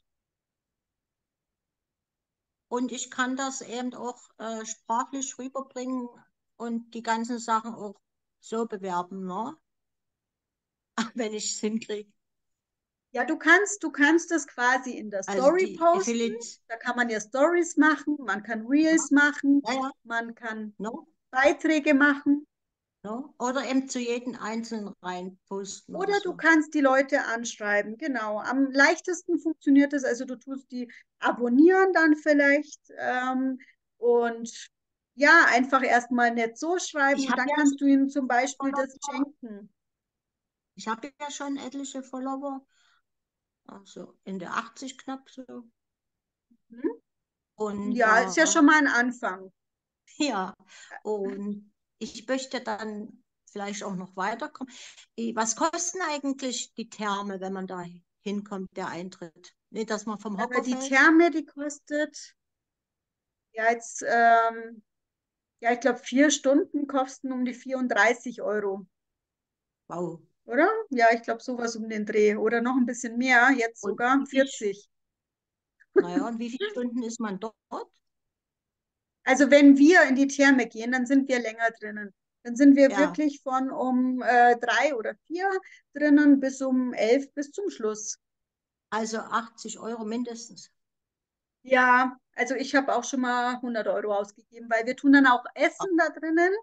und ich kann das eben auch sprachlich rüberbringen und die ganzen Sachen auch so bewerben, ne? Wenn ich es hinkriege. Ja, du kannst das quasi in der Also Story die posten. Affiliate, Da kann man ja Stories machen, man kann Reels ja, machen, ja, man kann no, Beiträge machen. no. Oder eben zu jedem Einzelnen reinposten oder Oder du so. kannst die Leute anschreiben, genau. Am leichtesten funktioniert es, also du tust die abonnieren dann vielleicht und ja, einfach erstmal nett so schreiben Ich und habe dann ja kannst du ihnen zum Beispiel Follower, das schenken. ich habe ja schon etliche Follower, also in der 80 knapp so. Hm? Und Ja, ist ja schon mal ein Anfang. ja, und ich möchte dann vielleicht auch noch weiterkommen. Was kosten eigentlich die Therme, wenn man da hinkommt, der Eintritt? Nicht, dass man vom Hocker Die fällt? Therme, die kostet ja jetzt, ja, ich glaube, 4 Stunden kosten um die 34 €, Wow. oder? Ja, ich glaube, sowas um den Dreh. Oder noch ein bisschen mehr, jetzt Und sogar 40. naja, und wie viele Stunden ist man dort? Also wenn wir in die Therme gehen, dann sind wir länger drinnen. Dann sind wir Ja, wirklich von um 3 oder 4 drinnen bis um 11 bis zum Schluss. also 80 € mindestens. Ja, also ich habe auch schon mal 100 € ausgegeben, weil wir tun dann auch Ah, Essen da drinnen.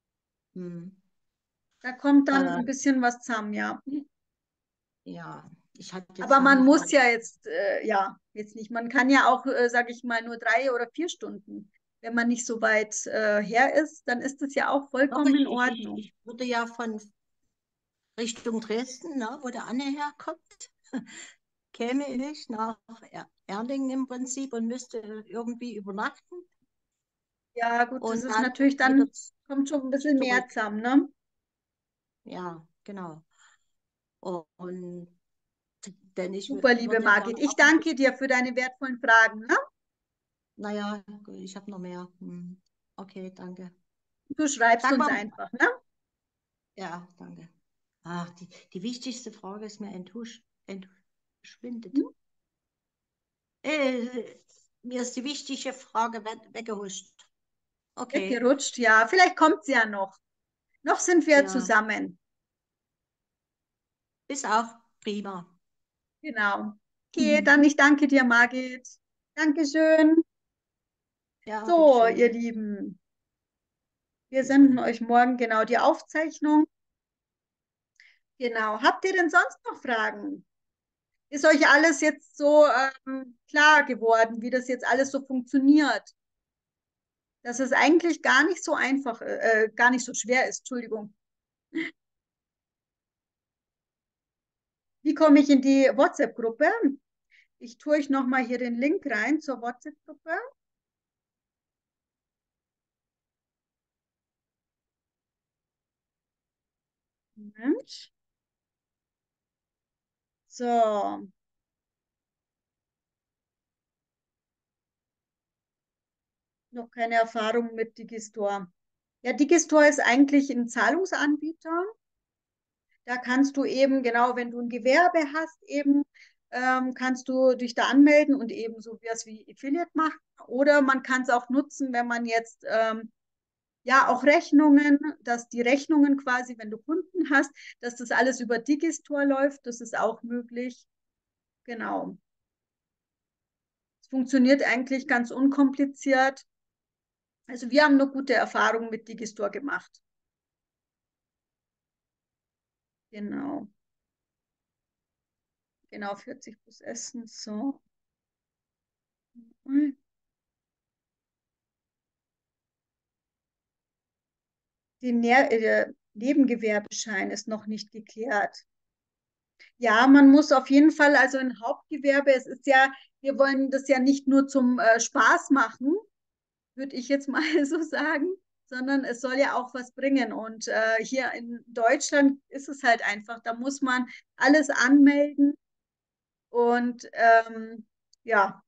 hm. Da kommt dann Äh, ein bisschen was zusammen, ja. ja, Ich hatte jetzt Aber man nicht muss mal. ja jetzt, ja, jetzt nicht. Man kann ja auch, sage ich mal, nur 3 oder 4 Stunden. Wenn man nicht so weit her ist, dann ist das ja auch Doch, vollkommen in Ordnung. ich würde ja von Richtung Dresden, ne, wo der Anne herkommt, käme ich nach Erding im Prinzip und müsste irgendwie übernachten Ja, gut, das und ist dann natürlich wieder dann, kommt schon ein bisschen mehr zurück. zusammen, ne? Ja, genau. Und denn ich Super, liebe würde dann Margit. Ich auch ein danke bisschen, dir für deine wertvollen Fragen, ne? naja, ich habe noch mehr. Okay, danke. Du schreibst Sag uns mal, einfach, ne? ja, danke. Ach, die wichtigste Frage ist mir entschwindet. Hm? Äh, mir ist die wichtige Frage weggehuscht. Okay, Weggerutscht, ja. Vielleicht kommt sie ja noch. Noch sind wir ja, zusammen. ist auch prima. Genau. Okay, dann ich danke dir, Margit. Dankeschön. Ja, So, ihr bitteschön. Lieben, wir Bis senden dann. euch morgen genau die Aufzeichnung. Genau. Habt ihr denn sonst noch Fragen? Ist euch alles jetzt so klar geworden, wie das jetzt alles so funktioniert? Dass es eigentlich gar nicht so einfach, gar nicht so schwer ist. Entschuldigung. Wie komme ich in die WhatsApp-Gruppe? Ich tue euch nochmal hier den Link rein zur WhatsApp-Gruppe. Moment. So, noch keine Erfahrung mit Digistore. Ja, Digistore ist eigentlich ein Zahlungsanbieter. Da kannst du eben, genau, wenn du ein Gewerbe hast, eben kannst du dich da anmelden und eben so wie Affiliate machen. Oder man kann es auch nutzen, wenn man jetzt ja auch Rechnungen, dass die Rechnungen quasi, wenn du Kunden hast, dass das alles über Digistore läuft. Das ist auch möglich. Genau. Es funktioniert eigentlich ganz unkompliziert. Also wir haben nur gute Erfahrungen mit Digistore gemacht. Genau. Genau, 40 plus Essen. So. Der Nebengewerbeschein ist noch nicht geklärt. Ja, man muss auf jeden Fall, also ein Hauptgewerbe, es ist ja, wir wollen das ja nicht nur zum Spaß machen, würde ich jetzt mal so sagen, sondern es soll ja auch was bringen. Und hier in Deutschland ist es halt einfach, da muss man alles anmelden und ja,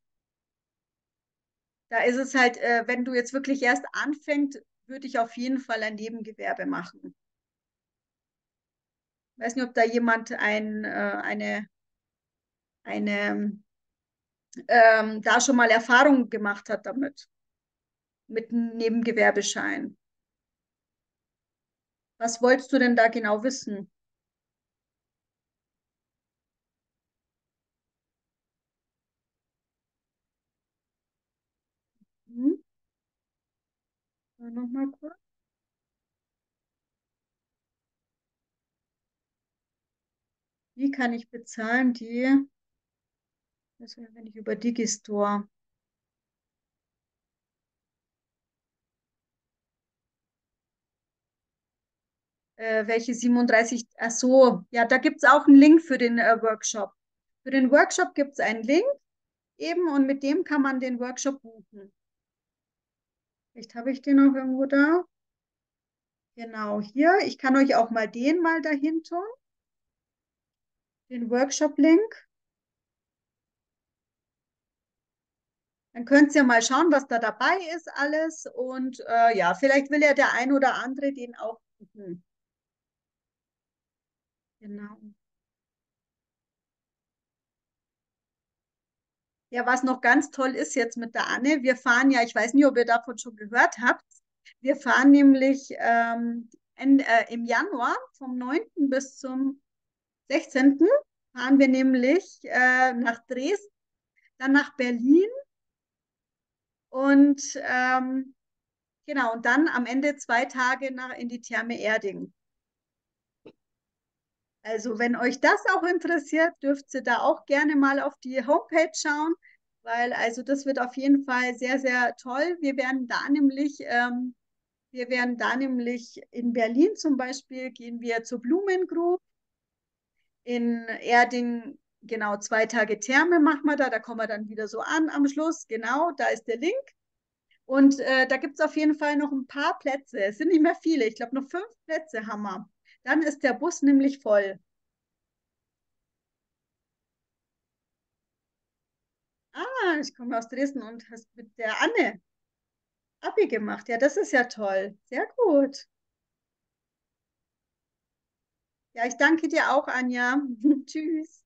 da ist es halt, wenn du jetzt wirklich erst anfängst, würde ich auf jeden Fall ein Nebengewerbe machen. Ich weiß nicht, ob da jemand eine da schon mal Erfahrung gemacht hat damit, mit einem Nebengewerbeschein. Was wolltest du denn da genau wissen? Hm? Nochmal kurz. Wie kann ich bezahlen das wäre, wenn ich über Digistore, welche 37, ach so, ja, da gibt es auch einen Link für den Workshop. Für den Workshop gibt es einen Link eben und mit dem kann man den Workshop buchen. Vielleicht habe ich den auch irgendwo da. Genau, hier. Ich kann euch auch mal den mal dahin tun, den Workshop-Link. Dann könnt ihr mal schauen, was da dabei ist, alles. Und ja, vielleicht will ja der ein oder andere den auch buchen. Genau. Ja, was noch ganz toll ist jetzt mit der Anne, wir fahren ja, ich weiß nicht, ob ihr davon schon gehört habt, wir fahren nämlich im Januar vom 9. bis zum 16. fahren wir nämlich nach Dresden, dann nach Berlin und genau, und dann am Ende 2 Tage in die Therme Erding. Also wenn euch das auch interessiert, dürft ihr da auch gerne mal auf die Homepage schauen, weil also das wird auf jeden Fall sehr, sehr toll. Wir werden da nämlich in Berlin zum Beispiel, gehen wir zur Blumengroup. In Erding, genau, 2 Tage Therme machen wir da. Da kommen wir dann wieder so an am Schluss. Genau, da ist der Link. Und da gibt es auf jeden Fall noch ein paar Plätze. Es sind nicht mehr viele. Ich glaube, noch 5 Plätze haben wir. Dann ist der Bus nämlich voll. Ah, ich komme aus Dresden und hast mit der Anne Abi gemacht. Ja, das ist ja toll. Sehr gut. Ja, ich danke dir auch, Anja. Tschüss.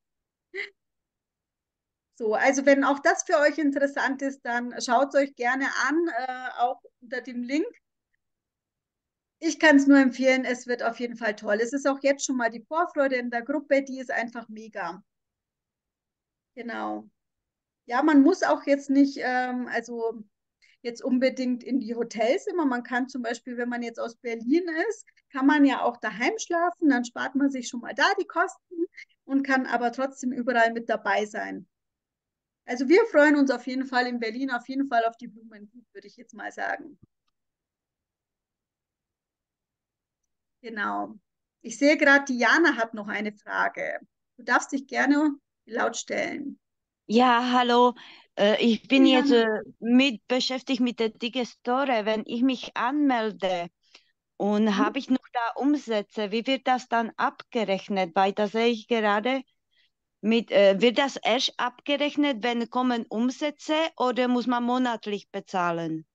So, also wenn auch das für euch interessant ist, dann schaut es euch gerne an, auch unter dem Link. Ich kann es nur empfehlen, es wird auf jeden Fall toll. Es ist auch jetzt schon mal die Vorfreude in der Gruppe, die ist einfach mega. Genau. Ja, man muss auch jetzt nicht, also jetzt unbedingt in die Hotels immer. Man kann zum Beispiel, wenn man jetzt aus Berlin ist, kann man ja auch daheim schlafen. Dann spart man sich schon mal da die Kosten und kann aber trotzdem überall mit dabei sein. Also wir freuen uns auf jeden Fall in Berlin, auf jeden Fall auf die Blumengut, würde ich jetzt mal sagen. Genau. Ich sehe gerade, Diana hat noch eine Frage. Du darfst dich gerne laut stellen. Ja, hallo. Ich bin jetzt Diana. mit beschäftigt mit der Digestore. Wenn ich mich anmelde und Mhm. habe ich noch da Umsätze, wie wird das dann abgerechnet? Weil da sehe ich gerade, wird das erst abgerechnet, wenn kommen Umsätze oder muss man monatlich bezahlen,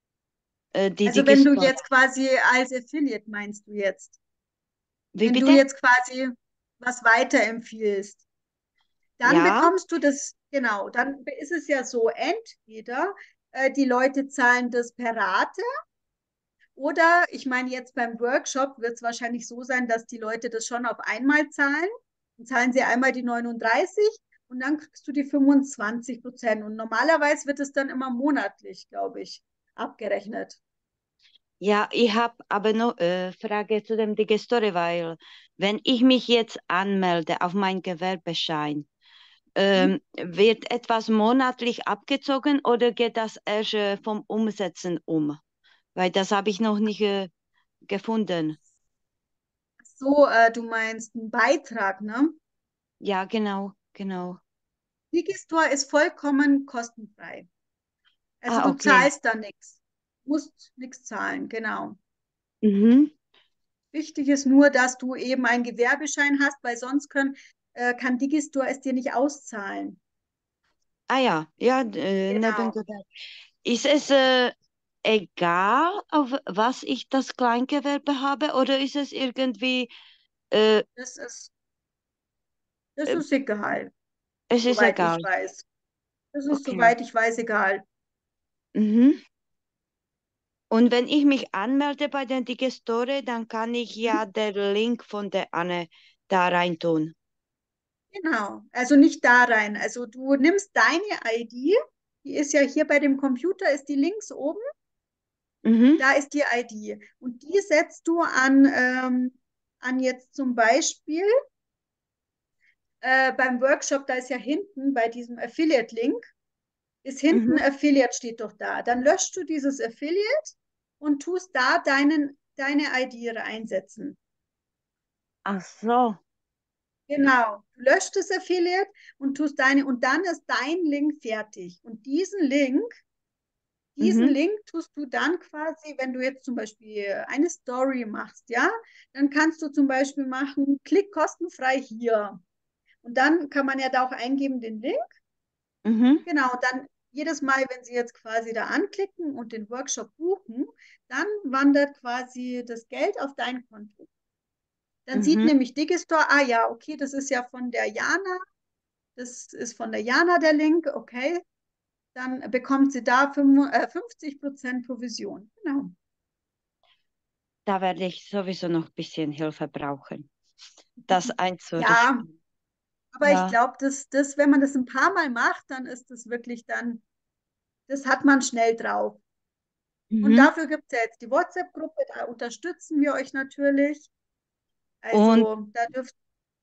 die Also wenn du Digestore? jetzt quasi als Affiliate meinst du jetzt, Wie wenn du bitte? jetzt quasi was weiterempfiehlst, dann Ja. bekommst du das, genau, dann ist es ja so, entweder die Leute zahlen das per Rate oder ich meine jetzt beim Workshop wird es wahrscheinlich so sein, dass die Leute das schon auf einmal zahlen. Dann zahlen sie einmal die 39 und dann kriegst du die 25%. Und normalerweise wird es dann immer monatlich, glaube ich, abgerechnet. Ja, ich habe aber noch Frage zu dem Digestore, weil wenn ich mich jetzt anmelde auf meinen Gewerbeschein, Mhm. wird etwas monatlich abgezogen oder geht das erst vom Umsetzen um? Weil das habe ich noch nicht gefunden. So, du meinst einen Beitrag, ne? Ja, genau, genau. Digistore ist vollkommen kostenfrei. Also Ah, du okay. zahlst da nichts. Musst nichts zahlen, genau. Mhm. Wichtig ist nur, dass du eben einen Gewerbeschein hast, weil sonst kann Digistore es dir nicht auszahlen. Ah ja, ja, Genau. Nebengewerbe. Ist es egal, auf was ich das Kleingewerbe habe, oder ist es irgendwie, äh, Das ist, das äh, ist egal, es ist soweit egal? ich weiß. Das ist, Okay. soweit ich weiß, egal. Mhm. Und wenn ich mich anmelde bei den Digestore, dann kann ich Mhm. ja den Link von der Anne da rein tun. Genau. Also nicht da rein. Also du nimmst deine ID, die ist ja hier bei dem Computer, ist die links oben, Mhm. da ist die ID. Und die setzt du an jetzt zum Beispiel beim Workshop, da ist ja hinten bei diesem Affiliate-Link, ist hinten Mhm. Affiliate steht doch da. Dann löschst du dieses Affiliate und tust da deine ID reinsetzen. Ach so. Genau. Du löscht das Affiliate und tust und dann ist dein Link fertig. Und diesen Mhm. Link tust du dann quasi, wenn du jetzt zum Beispiel eine Story machst, ja, dann kannst du zum Beispiel machen, klick kostenfrei hier. Und dann kann man ja da auch eingeben den Link. Mhm. Genau, dann jedes Mal, wenn Sie jetzt quasi da anklicken und den Workshop buchen, dann wandert quasi das Geld auf dein Konto. Dann sieht Mhm. nämlich Digistore, ah ja, okay, das ist ja von der Jana, das ist von der Jana der Link, okay, dann bekommt sie da 50% Provision. Genau. Da werde ich sowieso noch ein bisschen Hilfe brauchen, das Ja, einzurichten. aber ich Ja. glaube, wenn man das ein paar Mal macht, dann ist das wirklich das hat man schnell drauf. Und Mhm. dafür gibt es ja jetzt die WhatsApp-Gruppe, da unterstützen wir euch natürlich. Und Also da dürft,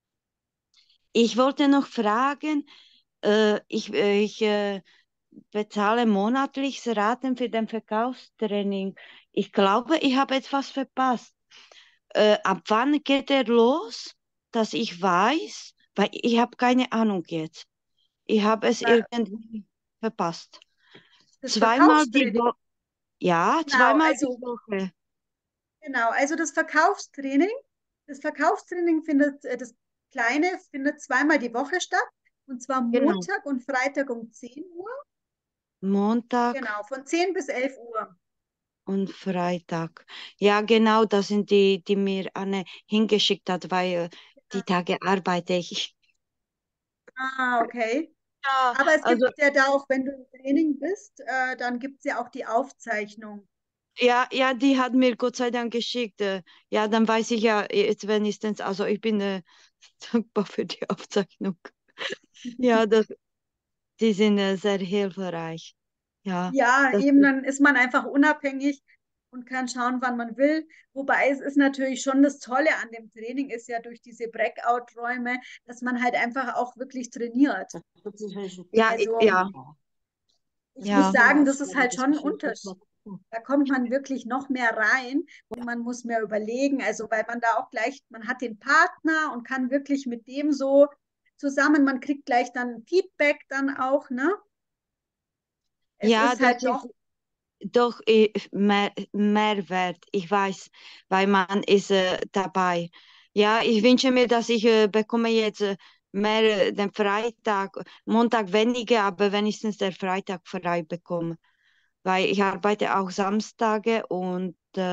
Ich wollte noch fragen, ich bezahle monatlich Raten für den Verkaufstraining. Ich glaube, ich habe etwas verpasst. Ab wann geht er los, dass ich weiß, weil ich habe keine Ahnung jetzt. Ich habe es Äh, irgendwie verpasst. Das Zweimal die Verkaufstraining, Woche. Ja, genau, zweimal die also Woche. genau, also das Verkaufstraining findet, das kleine findet zweimal die Woche statt, und zwar Genau. Montag und Freitag um 10 Uhr, Montag genau, von 10 bis 11 Uhr. und Freitag. Ja, genau, das sind die, die mir Anne hingeschickt hat, weil die Tage arbeite ich. Ah, okay. Ja, Aber es also gibt ja da auch, wenn du im Training bist, dann gibt es ja auch die Aufzeichnung. ja, ja, die hat mir Gott sei Dank geschickt. Ja, dann weiß ich ja jetzt wenigstens, also ich bin dankbar für die Aufzeichnung. Ja, die sind sehr hilfreich. Ja, Ja, das eben, dann ist man einfach unabhängig und kann schauen, wann man will. Wobei es ist natürlich schon das Tolle an dem Training ist ja durch diese Breakout-Räume, dass man halt einfach auch wirklich trainiert. ja, Also ja, ich muss ja, sagen, das ist halt schon ein Unterschied. Da kommt man wirklich noch mehr rein und man muss mehr überlegen. Also weil man da auch gleich, man hat den Partner und kann wirklich mit dem so zusammen, man kriegt gleich dann Feedback dann auch, ne? Es ja, ist das halt ist doch, doch Mehrwert. Ich weiß, weil man ist dabei. Ja, ich wünsche mir, dass ich bekomme jetzt mehr den Freitag, Montag weniger, aber wenigstens der Freitag frei bekomme. Weil ich arbeite auch Samstage und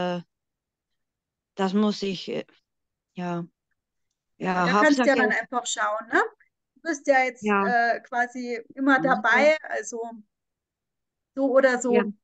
das muss ich, ja, ja, ja, da kannst du ja Hauptsache, dann einfach schauen, ne? Du bist ja jetzt ja, quasi immer dabei, also so oder ja, so.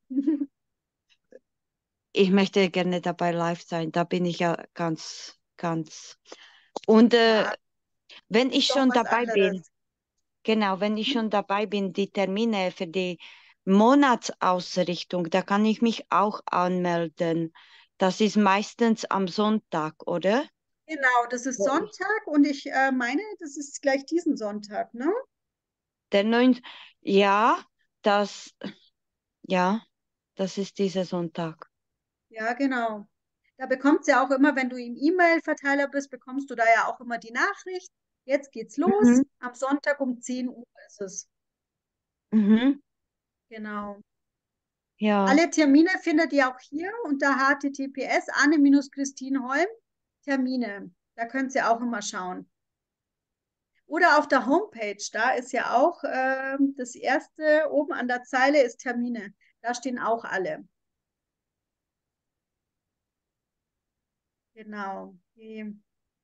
ich möchte gerne dabei live sein. Da bin ich ja ganz, ganz. Und Ja, wenn ist ich doch schon was dabei bin, anderes. genau, wenn ich Hm? schon dabei bin, die Termine für die Monatsausrichtung, da kann ich mich auch anmelden. Das ist meistens am Sonntag, oder? Genau, das ist Sonntag und ich meine, das ist gleich diesen Sonntag, ne? Der 9. Ja, das, ja, das ist dieser Sonntag. Ja, genau. Da bekommst du ja auch immer, wenn du im E-Mail-Verteiler bist, bekommst du da ja auch immer die Nachricht. Jetzt geht's Mhm, los. Am Sonntag um 10 Uhr ist es. mhm, Genau. ja, Alle Termine findet ihr auch hier unter https Anne-Christine Holm Termine. Da könnt ihr auch immer schauen. Oder auf der Homepage, da ist ja auch das erste oben an der Zeile ist Termine. Da stehen auch alle. Genau. Die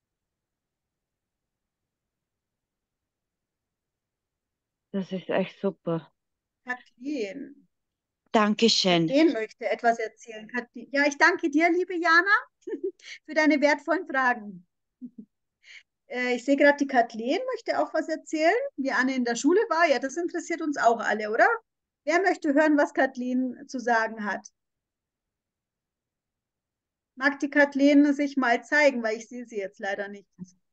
das ist echt super. Kathleen. Dankeschön. Kathleen möchte etwas erzählen. Kathleen. Ja, ich danke dir, liebe Jana, für deine wertvollen Fragen. Ich sehe gerade, die Kathleen möchte auch was erzählen, wie Anne in der Schule war. Ja, das interessiert uns auch alle, oder? Wer möchte hören, was Kathleen zu sagen hat? Mag die Kathleen sich mal zeigen, weil ich sehe sie jetzt leider nicht.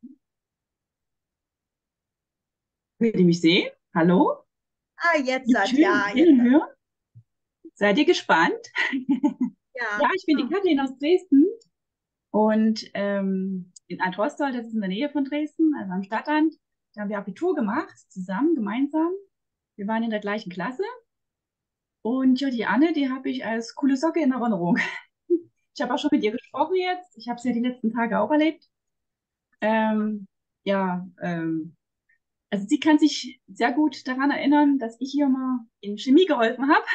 Könnt ihr mich sehen? Hallo? Ah, jetzt Ja, hat, schön, ja, sehen jetzt und hat. hören. Seid ihr gespannt? Ja. Ja, ich bin die Kathleen aus Dresden und in Althorstal, das ist in der Nähe von Dresden, also am Stadtrand. Da haben wir Abitur gemacht, zusammen, gemeinsam. Wir waren in der gleichen Klasse und ja, die Anne, die habe ich als coole Socke in Erinnerung. Ich habe auch schon mit ihr gesprochen jetzt. Ich habe sie ja die letzten Tage auch erlebt. Ähm, ja, also sie kann sich sehr gut daran erinnern, dass ich ihr mal in Chemie geholfen habe.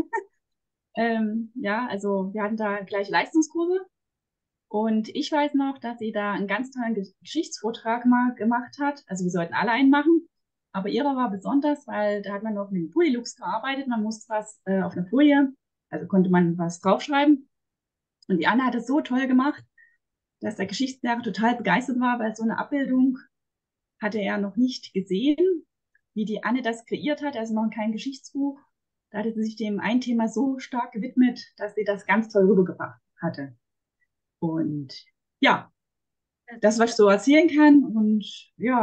Ja, also wir hatten da gleich Leistungskurse und ich weiß noch, dass sie da einen ganz tollen Geschichtsvortrag mal gemacht hat. Also wir sollten alle einen machen, aber ihrer war besonders, weil da hat man noch mit dem Polylux gearbeitet. Man musste was auf einer Folie, also konnte man was draufschreiben. Und die Anna hat es so toll gemacht, dass der Geschichtslehrer total begeistert war, weil so eine Abbildung hatte er noch nicht gesehen, wie die Anne das kreiert hat, also noch kein Geschichtsbuch. Da hatte sie sich dem ein Thema so stark gewidmet, dass sie das ganz toll rübergebracht hatte. Und ja, das, was ich so erzählen kann. Und ja,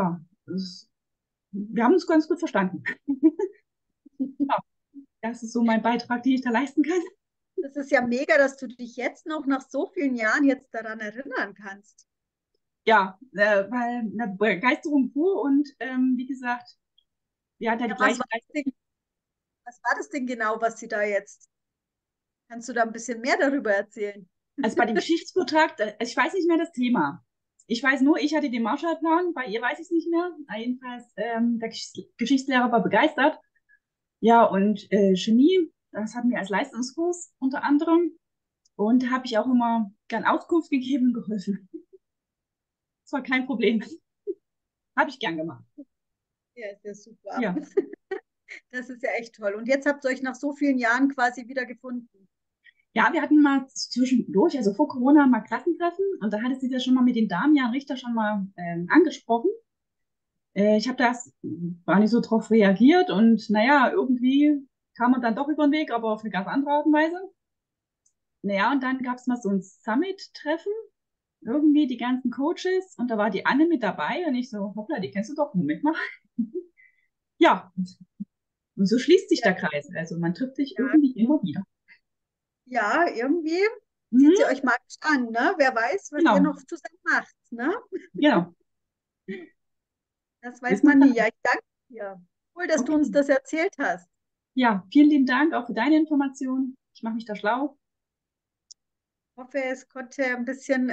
wir haben uns ganz gut verstanden. Ja, das ist so mein Beitrag, den ich da leisten kann. Das ist ja mega, dass du dich jetzt noch nach so vielen Jahren jetzt daran erinnern kannst. Ja, weil eine Begeisterung pur und wie gesagt, wir hatten ja die Ja, was gleiche. was war das denn genau, was sie da jetzt? Kannst du da ein bisschen mehr darüber erzählen? Also bei dem Geschichtsvortrag, ich weiß nicht mehr das Thema. Ich weiß nur, ich hatte den Marshallplan, bei ihr weiß ich es nicht mehr. Jedenfalls, der Geschichtslehrer war begeistert. Ja, und Chemie, das hatten wir als Leistungskurs unter anderem. Und da habe ich auch immer gern Auskunft gegeben und geholfen. Das war kein Problem. Habe ich gern gemacht. Ja, ist ja super. Ja. Das ist ja echt toll. Und jetzt habt ihr euch nach so vielen Jahren quasi wieder gefunden. Ja, wir hatten mal zwischendurch, also vor Corona, mal Klassentreffen. Und da hatte sie das schon mal mit den Damian Richter schon mal angesprochen. Ich habe das gar nicht so drauf reagiert. Und naja, irgendwie kam man dann doch über den Weg, aber auf eine ganz andere Art und Weise. Naja, und dann gab es mal so ein Summit-Treffen. Irgendwie die ganzen Coaches. Und da war die Anne mit dabei. Und ich so, hoppla, die kennst du doch, Moment mal. Ja, und so schließt sich der Kreis. Also man trifft sich irgendwie immer wieder. Ja, irgendwie Mhm. zieht sie euch magisch an, ne? Wer weiß, was ihr Genau. noch zusammen macht, ne? Genau. Das weiß Ist man man nie. da. Ja, ich danke dir. Cool, dass du Okay. uns das erzählt hast. Ja, vielen lieben Dank auch für deine Informationen. Ich mache mich da schlau. Ich hoffe, es konnte ein bisschen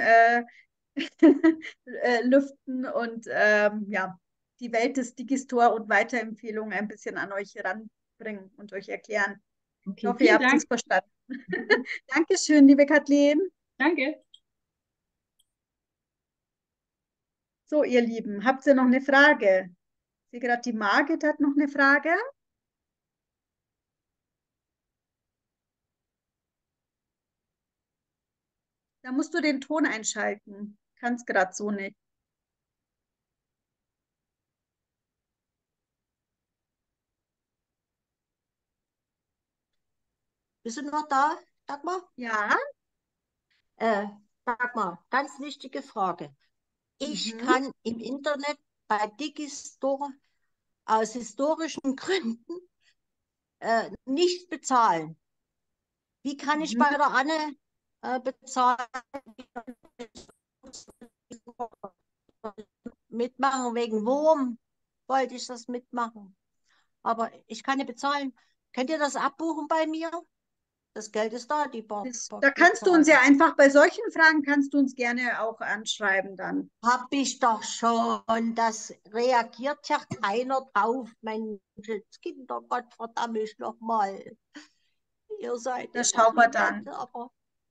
lüften und ja, die Welt des Digistore und Weiterempfehlungen ein bisschen an euch heranbringen und euch erklären. Ich Okay, hoffe, ihr vielen habt Dank. es verstanden. Dankeschön, liebe Kathleen. Danke. So, ihr Lieben, habt ihr noch eine Frage? Ich sehe gerade, die Margit hat noch eine Frage. Da musst du den Ton einschalten. Kannst gerade so nicht. Bist du noch da, Dagmar? Ja. Dagmar, ganz wichtige Frage. Ich Mhm. kann im Internet bei Digistore aus historischen Gründen nicht bezahlen. Wie kann ich Mhm. bei der Anne bezahlen? Mitmachen wegen Wurm wollte ich das mitmachen. Aber ich kann nicht bezahlen. Könnt ihr das abbuchen bei mir? Das Geld ist da, die paar Da kannst du uns ja Tage. einfach, bei solchen Fragen kannst du uns gerne auch anschreiben dann. Hab ich doch schon. Das reagiert ja keiner drauf. Mein Kinder, Gott verdammt mich nochmal. Ihr seid Das immer schauen wir so dann. nett, aber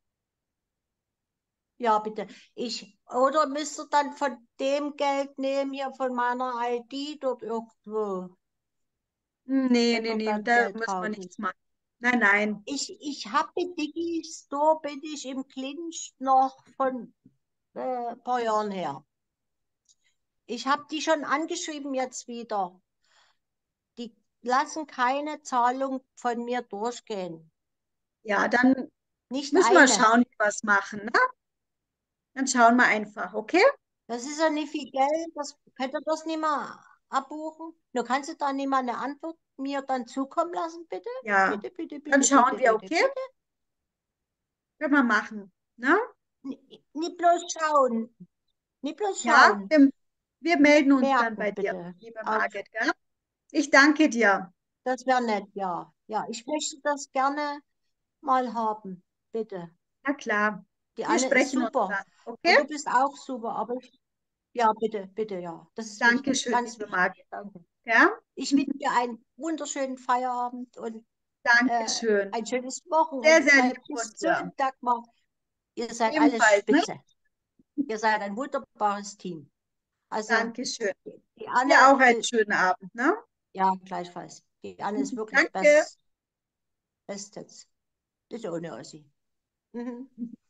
ja, bitte. Oder müsst ihr dann von dem Geld nehmen, hier von meiner ID dort irgendwo, Nee, wenn nee, dort nee, dann da Geld müssen wir drauf nichts ist. machen. Nein, nein. Ich habe mit Digistore, bin ich im Clinch noch von ein paar Jahren her. Ich habe die schon angeschrieben jetzt wieder. Die lassen keine Zahlung von mir durchgehen. Ja, dann Nicht müssen wir eine. schauen, wie wir es machen. Ne? Dann schauen wir einfach, okay? Das ist ja nicht viel Geld. Könnt ihr das nicht mal abbuchen? Nur kannst du da nicht mal eine Antwort mir dann zukommen lassen, bitte? Ja, Bitte, bitte, dann bitte, schauen bitte, wir, bitte, okay? bitte. Können wir machen. Ne? Nicht bloß schauen. Nicht bloß Ja, schauen. wir melden uns dann Merken, bei dir, bitte. liebe Auf, Margit. Gell? Ich danke dir. das wäre nett, ja. Ja, ich möchte das gerne mal haben, bitte. Na klar, Die wir Anne ist sprechen uns super. dann, Und okay? du bist auch super, aber ja, bitte, bitte, ja. Das ist wichtig, Dankeschön, ganz liebe wichtig. Margit. Danke. Ja? Ich wünsche dir einen wunderschönen Feierabend und Dankeschön. ein schönes Sehr, Wochenende. sehr lieb Bis von zum dir. Dagmar. Ihr seid alle Ebenfalls, ne? spitze. Ihr seid ein wunderbares Team. Also Dankeschön. die Anne, Dir auch einen schönen Abend, ne? ja, gleichfalls. Die Anne ist wirklich Danke. bestens. Ist ohne Ossi. Mhm.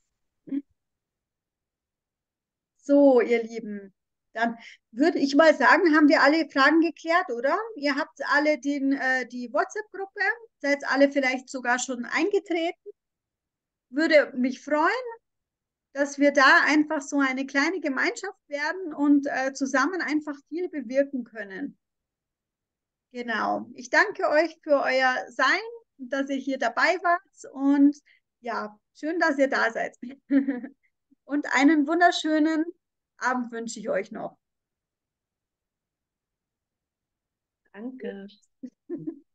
So, ihr Lieben, dann würde ich mal sagen, haben wir alle Fragen geklärt, oder? Ihr habt alle die WhatsApp-Gruppe, seid alle vielleicht sogar schon eingetreten. Würde mich freuen. dass wir da einfach so eine kleine Gemeinschaft werden und zusammen einfach viel bewirken können. Genau. Ich danke euch für euer Sein, dass ihr hier dabei wart und ja, schön, dass ihr da seid. Und einen wunderschönen Abend wünsche ich euch noch. Danke.